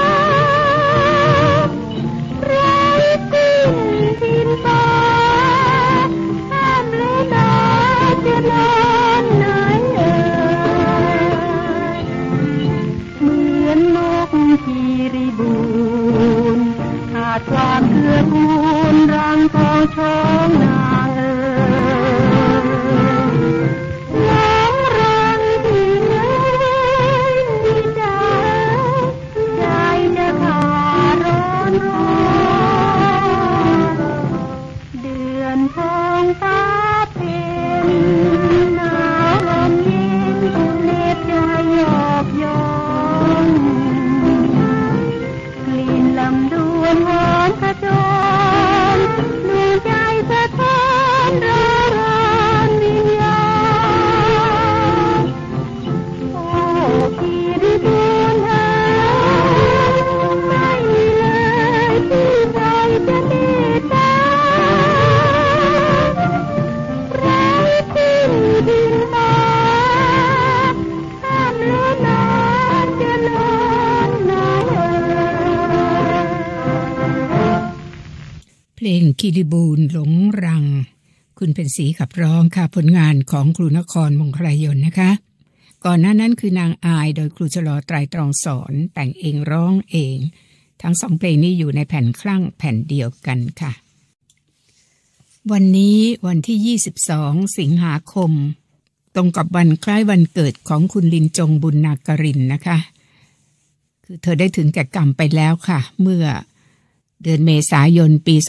ไร้สิ้นดินฟ้าห้ามเลยนาจะนอนไหนเอ่ยเหมือนนกคีรีบูลขาดความเกื้อกูลรังของช้องนางเอ๋ยหลงรังที่ไหนมีใจใจจะขาดร้อนรอนเดือนทองฟ้าเพ็ญหนาวลมเย็นเหน็บใจหยอบย้อนกลิ่นลำดวนหอมขจรดวงใจสะท้านร้อนรานวิญญาณโอ้คีรีบูลเอ๋ยไม่มีเลยที่ใครจะเมตตาไร้สิ้นดินฟ้าห้ามเลือนนานจะนอนไหนเอ่ยเพลงคีรีบูลหลงรังคุณเป็นศรีขับร้องค่ะผลงานของครูนครมงคลายนนะคะ ก่อนหน้านั้นคือนางอายโดยครูชลอไตรตรองสอนแต่งเองร้องเอง ทั้งสองเพลงนี้อยู่ในแผ่นคลั่งแผ่นเดียวกันค่ะ วันนี้วันที่22สิงหาคมตรงกับวันคล้ายวันเกิดของคุณลินจงบุญนาครินทร์นะคะคือเธอได้ถึงแก่กรรมไปแล้วค่ะเมื่อเดือนเมษายนปี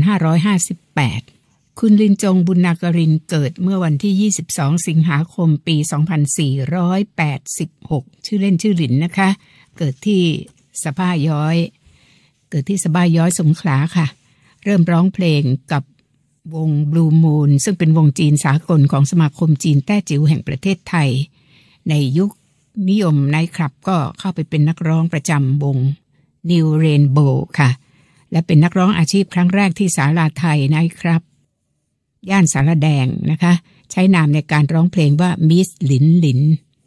2558คุณลินจงบุญนาครินทร์เกิดเมื่อวันที่22สิงหาคมปี2486ชื่อเล่นชื่อหลินนะคะเกิดที่สะบ้าย้อยสงขลาค่ะเริ่มร้องเพลงกับวง Blue Moon ซึ่งเป็นวงจีนสากลของสมาคมจีนแต้จิ๋วแห่งประเทศไทยในยุคนิยมไนท์คลับก็เข้าไปเป็นนักร้องประจำวง New Rainbow ค่ะและเป็นนักร้องอาชีพครั้งแรกที่ศาลาไทยไนท์คลับย่านสารแดงนะคะใช้นามในการร้องเพลงว่ามิสหลินหลิน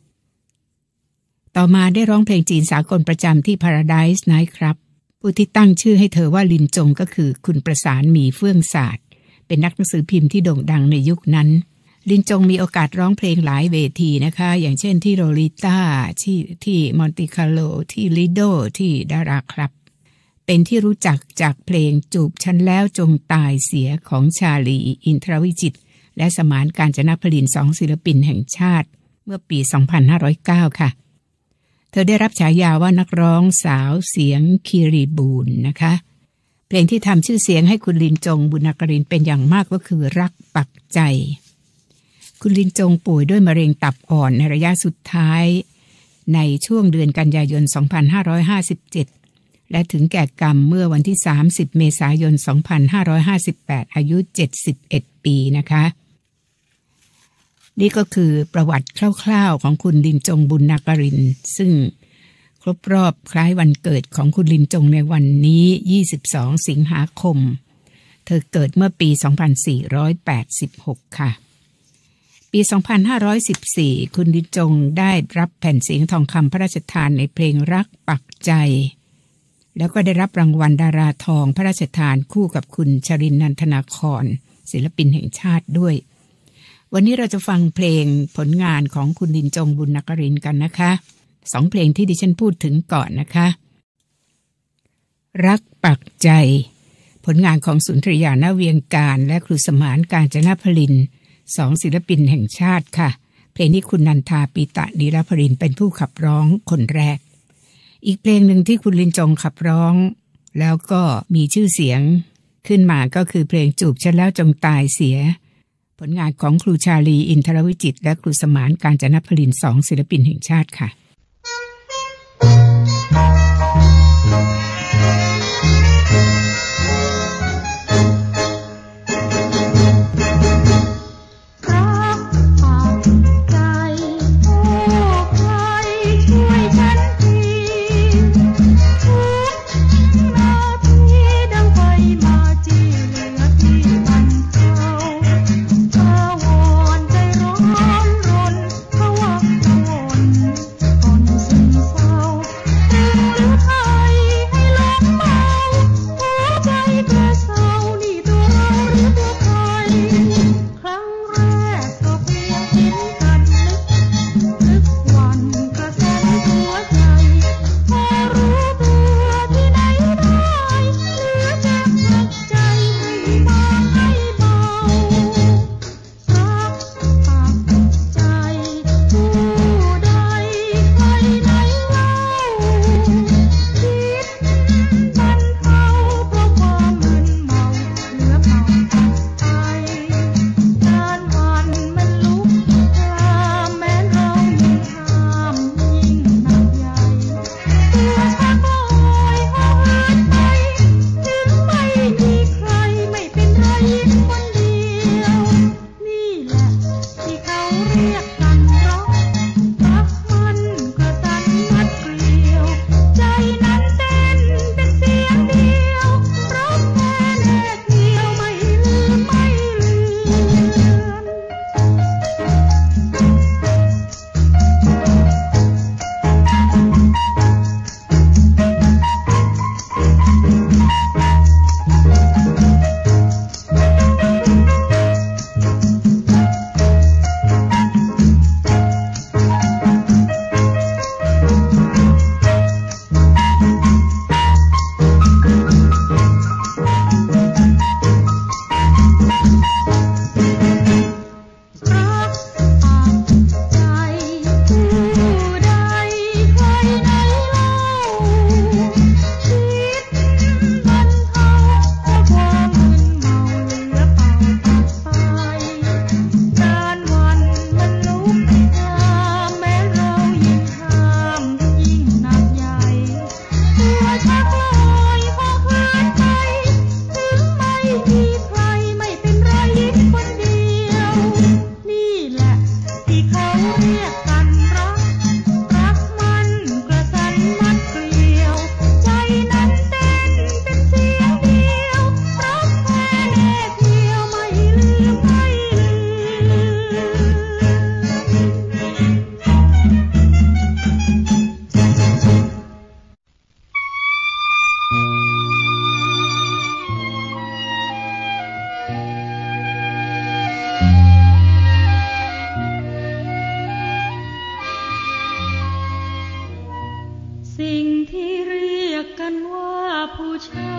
ต่อมาได้ร้องเพลงจีนสากลประจำที่ Paradise Night Club ผู้ที่ตั้งชื่อให้เธอว่าลินจงก็คือคุณประสานหมีเฟื่องศาสตร์เป็นนักหนังสือพิมพ์ที่โด่งดังในยุคนั้นลินจงมีโอกาสร้องเพลงหลายเวทีนะคะอย่างเช่นที่โรลิต้าที่มอนติคาร์โลที่ลิโดที่ดาราคลับเป็นที่รู้จักจากเพลงจูบฉันแล้วจงตายเสียของชาลีอินทรวิจิตรและสมานกาญจนพลิน2ศิลปินแห่งชาติเมื่อปี2509ค่ะเธอได้รับฉายาว่านักร้องสาวเสียงคีรีบูลนะคะเพลงที่ทำชื่อเสียงให้คุณลินจงบุญนาครินทร์เป็นอย่างมากก็คือรักปักใจคุณลินจงป่วยด้วยมะเร็งตับอ่อนในระยะสุดท้ายในช่วงเดือนกันยายน2557และถึงแก่กรรมเมื่อวันที่30เมษายน2558อายุ71ปีนะคะนี่ก็คือประวัติคร่าวๆของคุณลินจงบุญนาครินทร์ซึ่งครบรอบคล้ายวันเกิดของคุณลินจงในวันนี้22สิงหาคมเธอเกิดเมื่อปี2486ค่ะปี2514คุณลินจงได้รับแผ่นเสียงทองคำพระราชทานในเพลงรักปักใจแล้วก็ได้รับรางวัลดาราทองพระราชทานคู่กับคุณชรินทร์นันทนาครศิลปินแห่งชาติด้วยวันนี้เราจะฟังเพลงผลงานของคุณลินจงบุญนาครินทร์กันนะคะ2เพลงที่ดิฉันพูดถึงก่อนนะคะรักปักใจผลงานของสุนทรียา ณ เวียงการและครูสมานกาญจนพลิน2ศิลปินแห่งชาติค่ะเพลงนี้คุณนันทาปีตะดีรพรินเป็นผู้ขับร้องคนแรกอีกเพลงหนึ่งที่คุณลินจงขับร้องแล้วก็มีชื่อเสียงขึ้นมาก็คือเพลงจูบฉันแล้วจงตายเสียผลงานของครูชาลีอินทรวิจิตรและครูสมานกาญจนพลิน2ศิลปินแห่งชาติค่ะ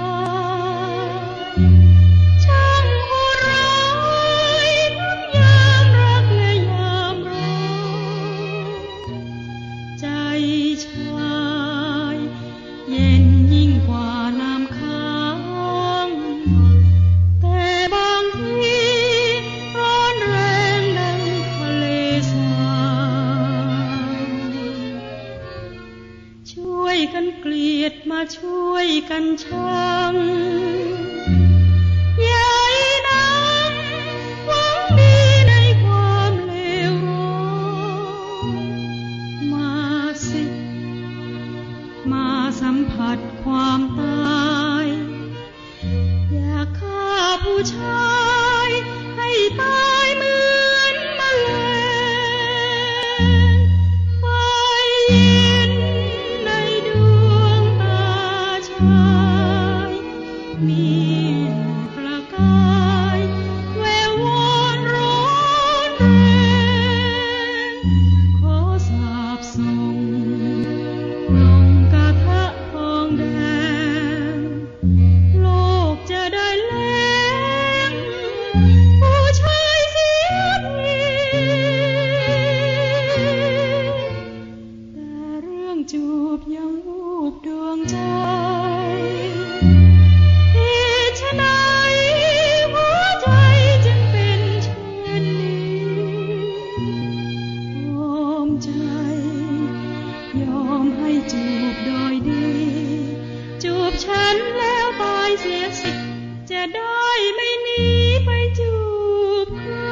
ช่างโหดร้ายทั้งยามรักและยามร้อนใจชายเย็นยิ่งกว่าน้ำค้างแต่บางทีร้อนแรงดังทะเลทรายช่วยกันเกลียดมาช่วยกันชังอย่านังหวังดีในความเลวร้ายมาสิมาสัมผัสความตายอย่าฆ่าผู้ชายให้ตายเหมือนแมลงไฟเย็นในดวงตาชายมีประกายแวววอนร้อนแรงขอสาบส่งลงกระทะทองแดงโลกจะได้แล้งผู้ชายเสียทีแต่เรื่องจูบยังวูบดวงใจเหตุไฉนหัวใจจึงเป็นเช่นนี้ยอมใจยอมให้จูบโดยดีจูบฉันแล้วตายเสียสิจะได้ไม่หนีไปจูบใคร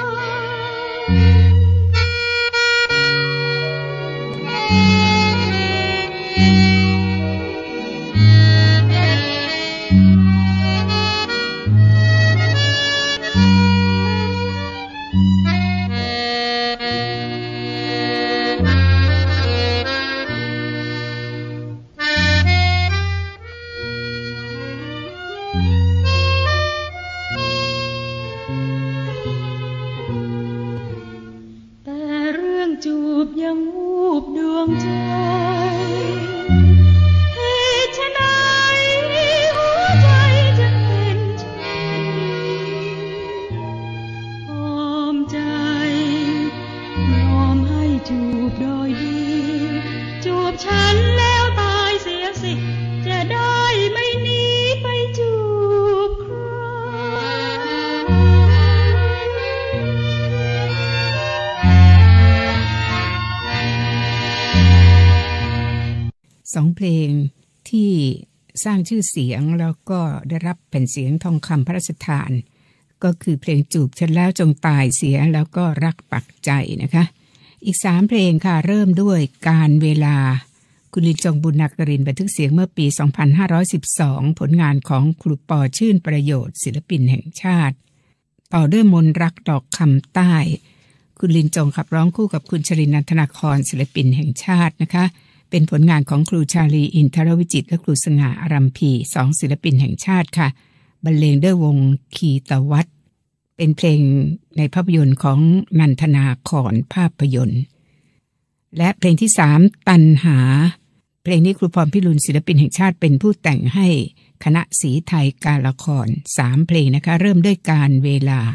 สองเพลงที่สร้างชื่อเสียงแล้วก็ได้รับแผ่นเสียงทองคำพระราชทานก็คือเพลงจูบฉันแล้วจงตายเสียแล้วก็รักปักใจนะคะอีก3เพลงค่ะเริ่มด้วยการเวลาคุณลินจงบุญนาครินทร์บันทึกเสียงเมื่อปี 2512 ผลงานของครูปอชื่นประโยชน์ศิลปินแห่งชาติต่อด้วยมนรักดอกคำใต้คุณลินจงขับร้องคู่กับคุณชรินทร์ ธนาครศิลปินแห่งชาตินะคะเป็นผลงานของครูชาลีอินทรวิจิตรและครูสง่าอารัมพี2ศิลปินแห่งชาติค่ะบรรเลงด้วยวงคีตวัฒน์เป็นเพลงในภาพยนตร์ของนันทนาขอนภาพยนตร์และเพลงที่3ตันหาเพลงนี้ครูพรพิรุณศิลปินแห่งชาติเป็นผู้แต่งให้คณะศรีไทยการละคร3เพลงนะคะเริ่มด้วยการเวลา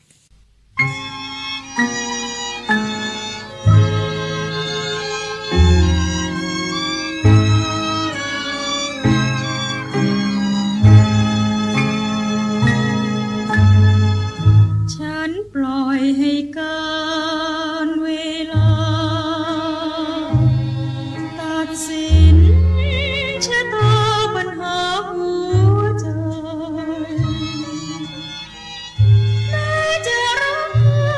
ปล่อยให้การเวลาตัดสินชะตาปัญหาหัวใจแม้จะรัก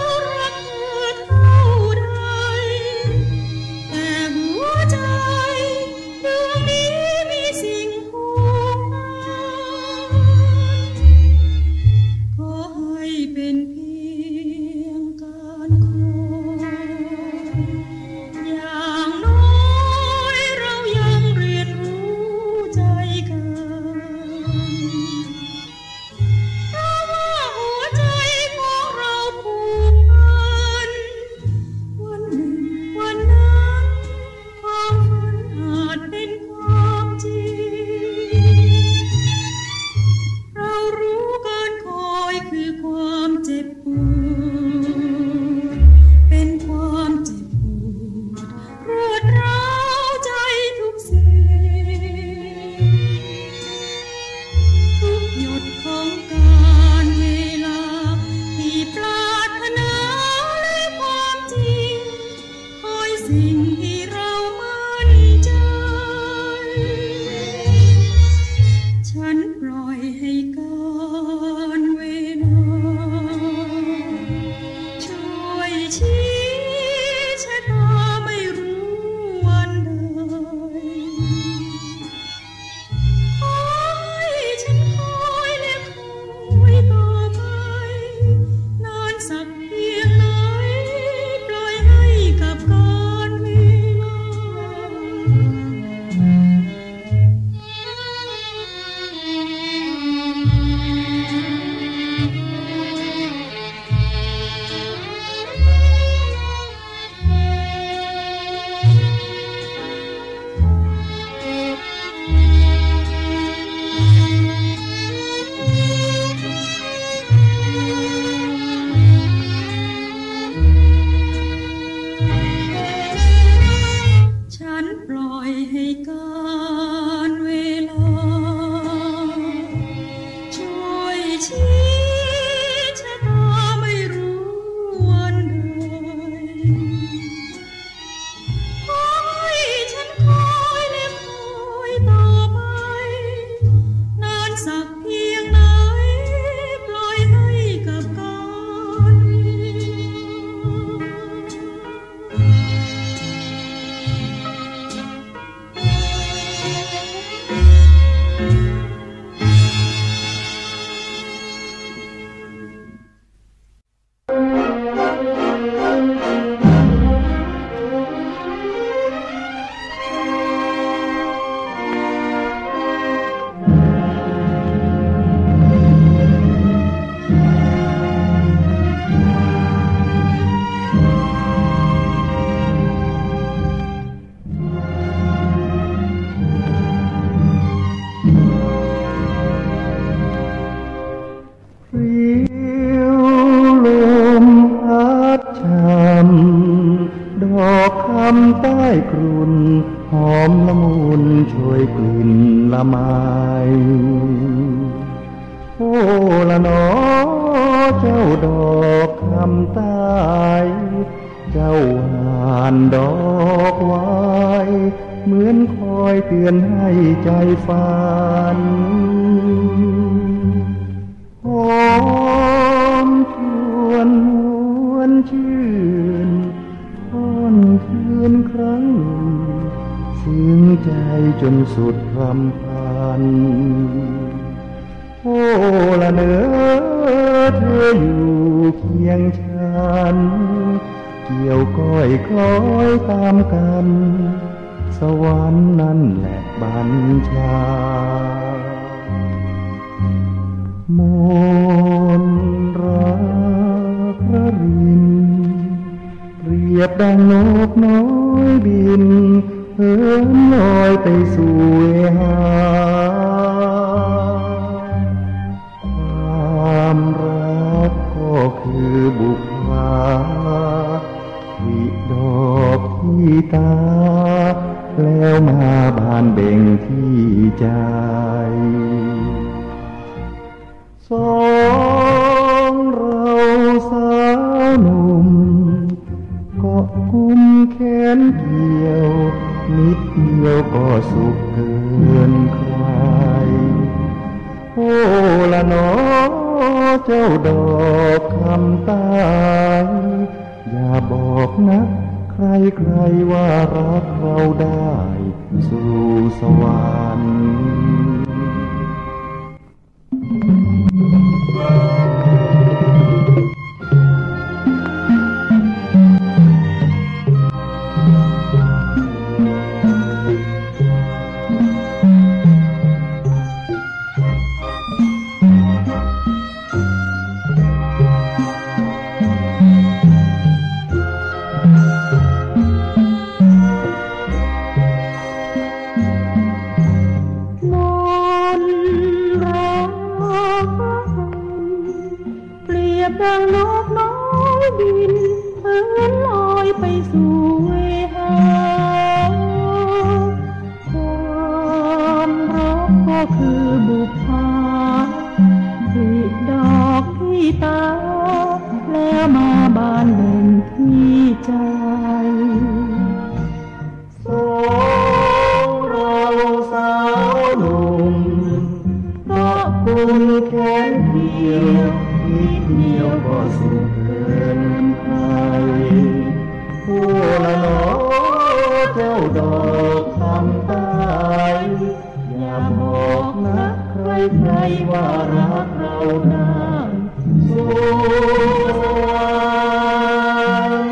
หยดของการเวลาที่ปรารถนาและความจริงคอยสิ่งที่เรามั่นใจฉันปล่อยให้การเวลาช่วยชี้ชะตาไม่รู้วันใดคอยฉันคอยและคอยต่อไปนานสักเพียงไหนปล่อยให้กับการเวลาฉันปล่อยให้การเวลาช่วยชี้ชะตาไม่รู้วันใดคอยฉันคอยและคอยต่อไปนานสักเพียงไหนปล่อยให้กับการเวลดอกคำใต้กรุ่นหอมละมุนช่วยกลิ่นละไมโอ้ละน้อเจ้าดอกคำใต้เจ้าหวานดอกไว้เหมือนคอยเตือนให้ใจฝันหอมชวนหวนชื่นค่อนคืนครั้งหนึ่งซึ้งใจจนสุดรำพันโอ้ละเนอเธออยู่เคียงฉันเกี่ยวก้อยคล้อยตามกันสวรรค์นั่นแหละบัญชามนรักระรินเปรียบดังนกน้อยบินเหินลอยไปสู่เวหาความรักก็คือบุพภาวิดอกที่ตาแล้วมาบานเบ่งที่ใจสองเราสาวหนุ่มเกาะกุมแขนเกี่ยวนิดเดียวก็สุขเกินใครโอ้ละน้อเจ้าดอกคำใต้อย่าบอกนะใครว่ารักเราได้สู่สวรรค์ดังนกน้อยบินเหินลอยไปสู่เวหาความรักก็คือบุพภามแขนเดียวนิดเดียวก็สุขเกินใครผู้ละหนอเจ้าดอกทำตายอย่าบอกนะใครใครว่ารักเราได้สู่สวรรค์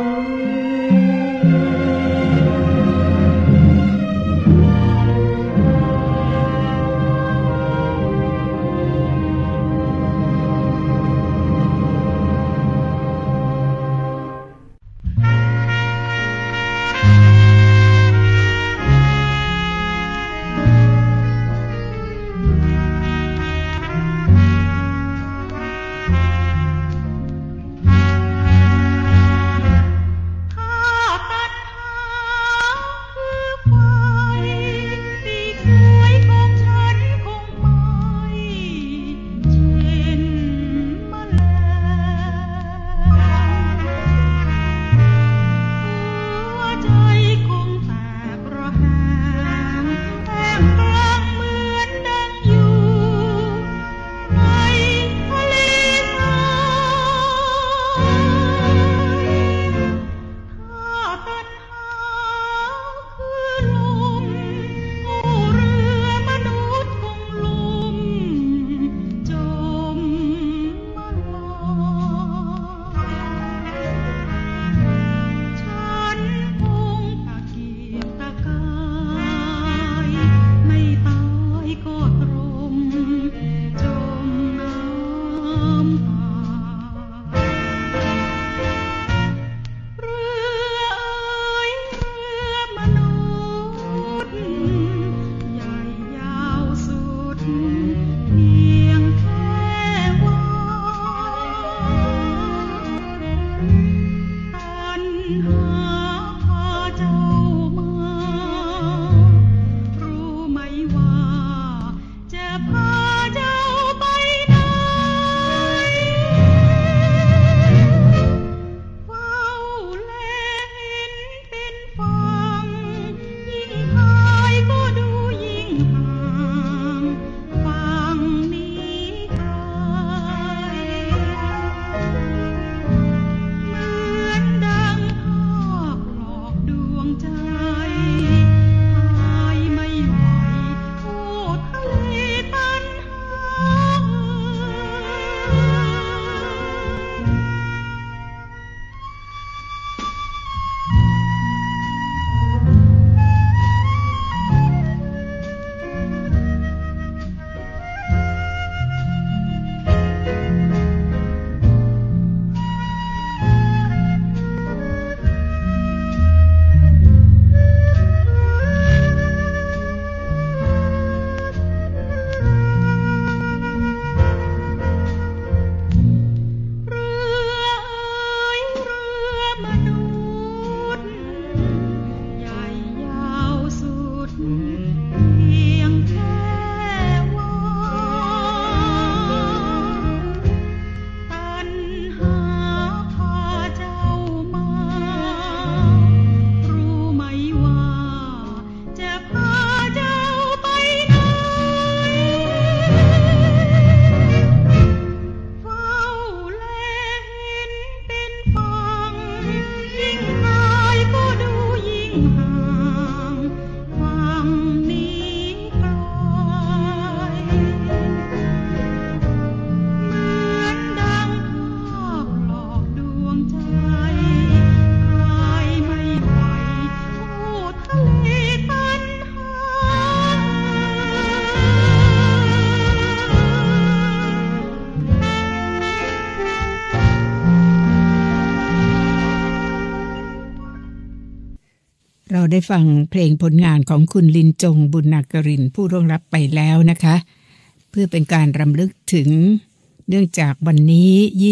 เราได้ฟังเพลงผลงานของคุณลินจงบุญนาครินทร์ผู้ร่วงรับไปแล้วนะคะเพื่อเป็นการรำลึกถึงเนื่องจากวันนี้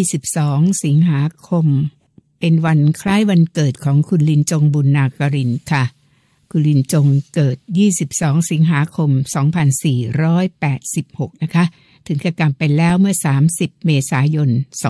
22สิงหาคมเป็นวันคล้ายวันเกิดของคุณลินจงบุญนาครินทร์ค่ะคุณลินจงเกิด22สิงหาคม2486นะคะถึงแก่กรรมไปแล้วเมื่อ30เมษายน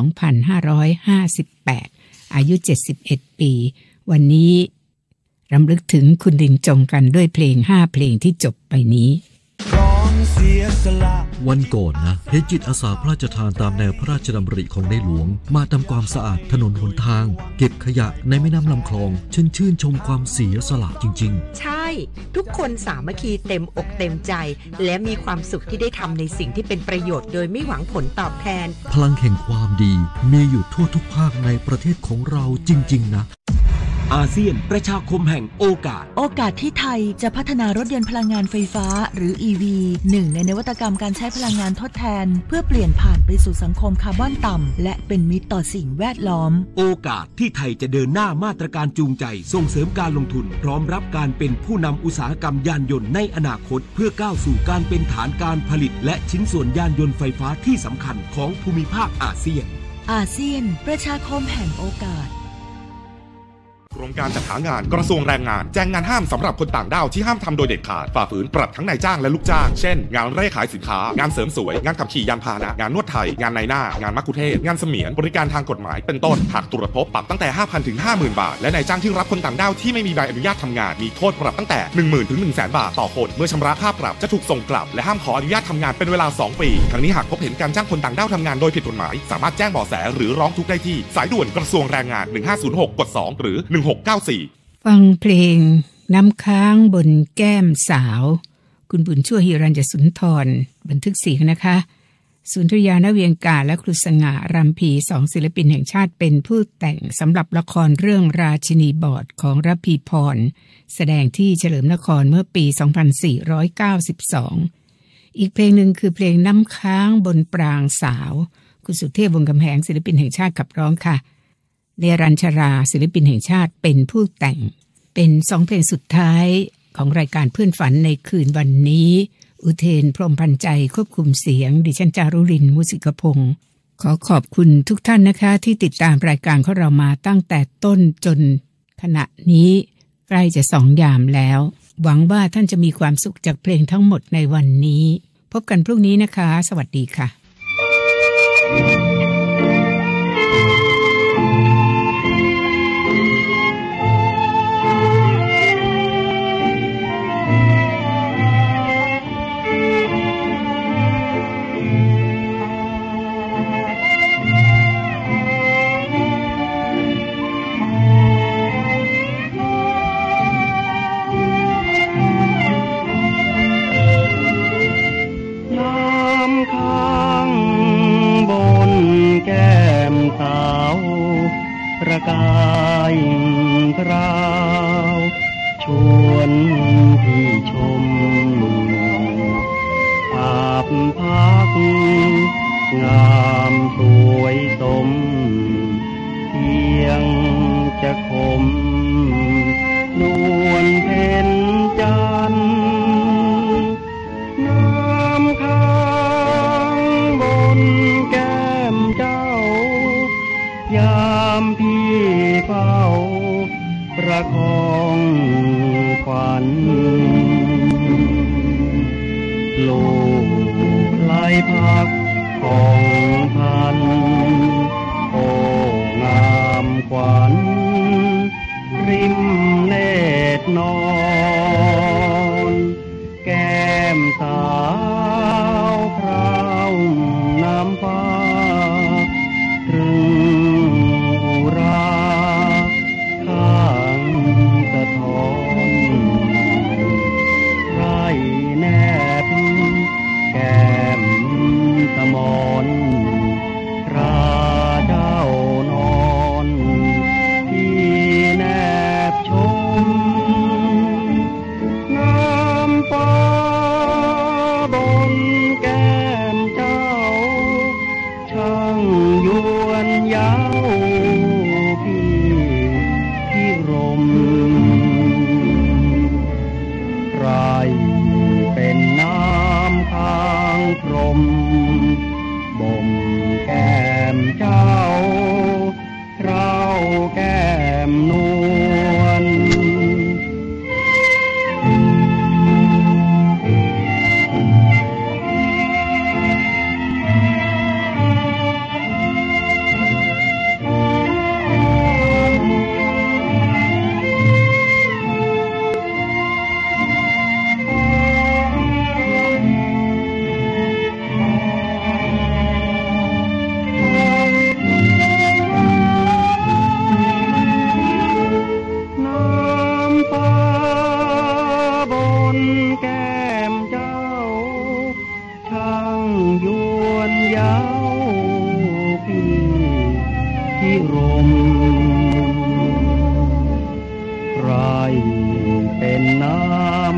2558อายุ71ปีวันนี้รำลึกถึงคุณลินจงกันด้วยเพลง5เพลงที่จบไปนี้มเสียสละวันก่อนนะเห็นจิตอาสาพระราชทานตามแนวพระราชดำริของในหลวงมาทำความสะอาดถนนหนทางเก็บขยะในแม่น้ำลำคลองฉันชื่นชมความเสียสละจริงๆใช่ทุกคนสามัคคีเต็มอกเต็มใจและมีความสุขที่ได้ทำในสิ่งที่เป็นประโยชน์โดยไม่หวังผลตอบแทนพลังแห่งความดีมีอยู่ทั่วทุกภาคในประเทศของเราจริงๆนะอาเซียนประชาคมแห่งโอกาสที่ไทยจะพัฒนารถยนต์พลังงานไฟฟ้าหรือ EV หนึ่งในนวัตกรรมการใช้พลังงานทดแทนเพื่อเปลี่ยนผ่านไปสู่สังคมคาร์บอนต่ำและเป็นมิตรต่อสิ่งแวดล้อมโอกาสที่ไทยจะเดินหน้ามาตรการจูงใจส่งเสริมการลงทุนพร้อมรับการเป็นผู้นำอุตสาหกรรมยานยนต์ในอนาคตเพื่อก้าวสู่การเป็นฐานการผลิตและชิ้นส่วนยานยนต์ไฟฟ้าที่สำคัญของภูมิภาคอาเซียนประชาคมแห่งโอกาสกรมการจัดหางานกระทรวงแรงงานแจ้งงานห้ามสำหรับคนต่างด้าวที่ห้ามทำโดยเด็ดขาดฝ่าฝืนปรับทั้งนายจ้างและลูกจ้างเช่นงานเร่ขายสินค้างานเสริมสวยงานขับขี่ยานพาหนะงานนวดไทยงานนายหน้างานมัคคุเทศก์งานเสมียนบริการทางกฎหมายเป็นต้นหากตรวจพบปรับตั้งแต่ 5,000 ถึง 50,000 บาทและนายจ้างที่รับคนต่างด้าวที่ไม่มีใบอนุญาตทำงานมีโทษปรับตั้งแต่ 10,000 ถึง 100,000 บาทต่อคนเมื่อชำระค่าปรับจะถูกส่งกลับและห้ามขออนุญาตทำงานเป็นเวลา2 ปีทั้งนี้หากพบเห็นการจ้างคนต่างด้าวทำงานโดยผิดกฎหมายสามารถแจ้งเบาะแสหรือร้องทุกข์ได้ที่สายด่วนกระทรวงแรงงาน1506กด2หรือ1694 ฟังเพลงน้ำค้างบนแก้มสาวคุณบุญช่วยหิรัญญสุนทรบันทึกเสียงนะคะสุนทรยา ณ เวียงกาและครูสง่ารำพี2ศิลปินแห่งชาติเป็นผู้แต่งสำหรับละครเรื่องราชินีบอดของระพีพรแสดงที่เฉลิมนครเมื่อปี 2492อีกเพลงหนึ่งคือเพลงน้ำค้างบนปรางสาวคุณสุเทพวงศ์กำแหงศิลปินแห่งชาติขับร้องค่ะเนรัญชราศิลปินแห่งชาติเป็นผู้แต่งเป็น2เพลงสุดท้ายของรายการเพื่อนฝันในคืนวันนี้อุเทนพรหมพันใจควบคุมเสียงดิฉันจารุรินทร์มุสิกพงศ์ขอขอบคุณทุกท่านนะคะที่ติดตามรายการของเรามาตั้งแต่ต้นจนขณะนี้ใกล้จะ2 ยามแล้วหวังว่าท่านจะมีความสุขจากเพลงทั้งหมดในวันนี้พบกันพรุ่งนี้นะคะสวัสดีค่ะประกายพราวชวนที่ชมภาพพักงามสวยสมเพียงจะคมนวลเพ็ญจันทร์น้ำค้างบนแก้มเจ้ายามพี่เฝ้าประคองขวัญโลกไหลพักของพันโอ้งามขวัญริมเนตรนอนแก้มสาวพราวน้ำฟ้าตรึงราข้างสะท้อนไรแนบแก้มสมอนราเจ้านอนที่แนบชมน้ำฟ้าบน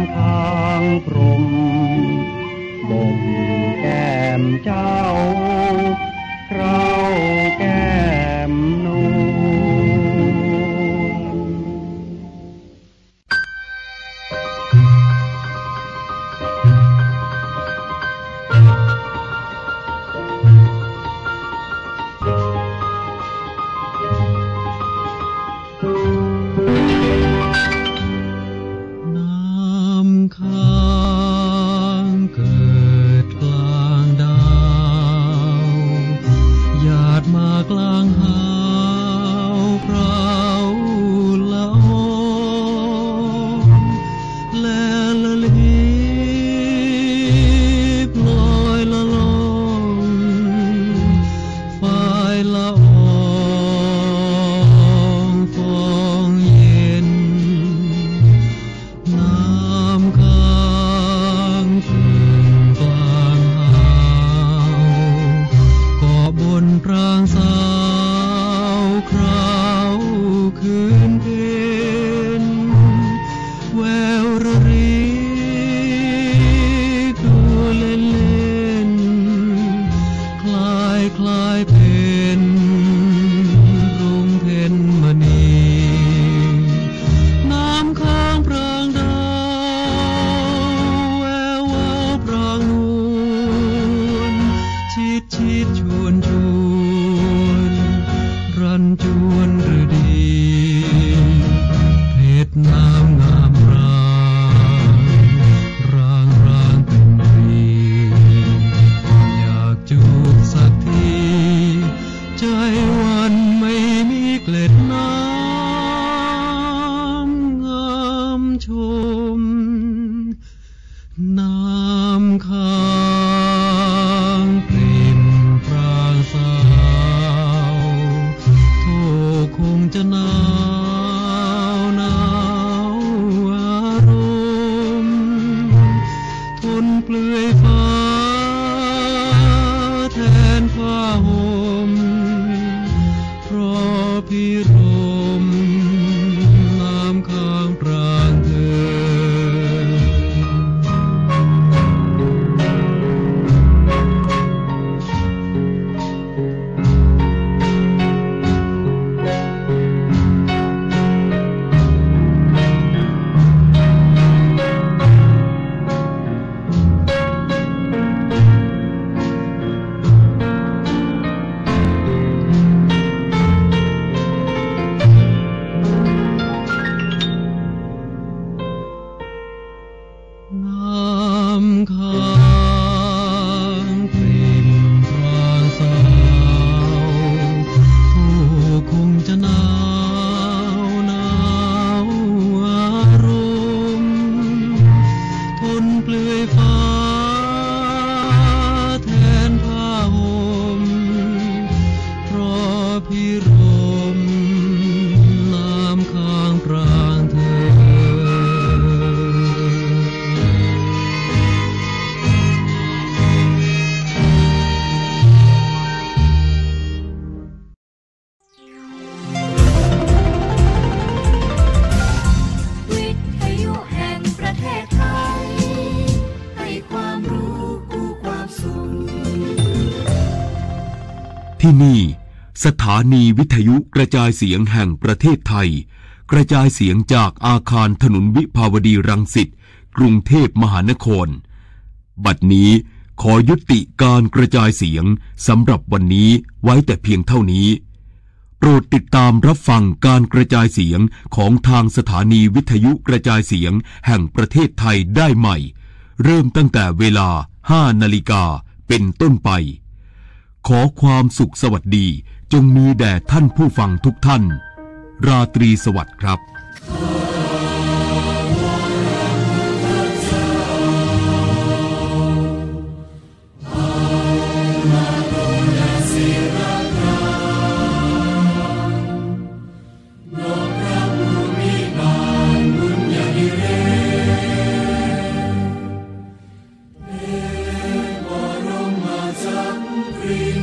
ำค้างพรมบ่มแก้มเจ้าเราแก้มนูที่นี่สถานีวิทยุกระจายเสียงแห่งประเทศไทยกระจายเสียงจากอาคารถนนวิภาวดีรังสิตกรุงเทพมหานครบัดนี้ขอยุติการกระจายเสียงสำหรับวันนี้ไว้แต่เพียงเท่านี้โปรดติดตามรับฟังการกระจายเสียงของทางสถานีวิทยุกระจายเสียงแห่งประเทศไทยได้ใหม่เริ่มตั้งแต่เวลา 5 นาฬิกาเป็นต้นไปขอความสุขสวัสดีจงมีแด่ท่านผู้ฟังทุกท่านราตรีสวัสดิ์ครับ Dream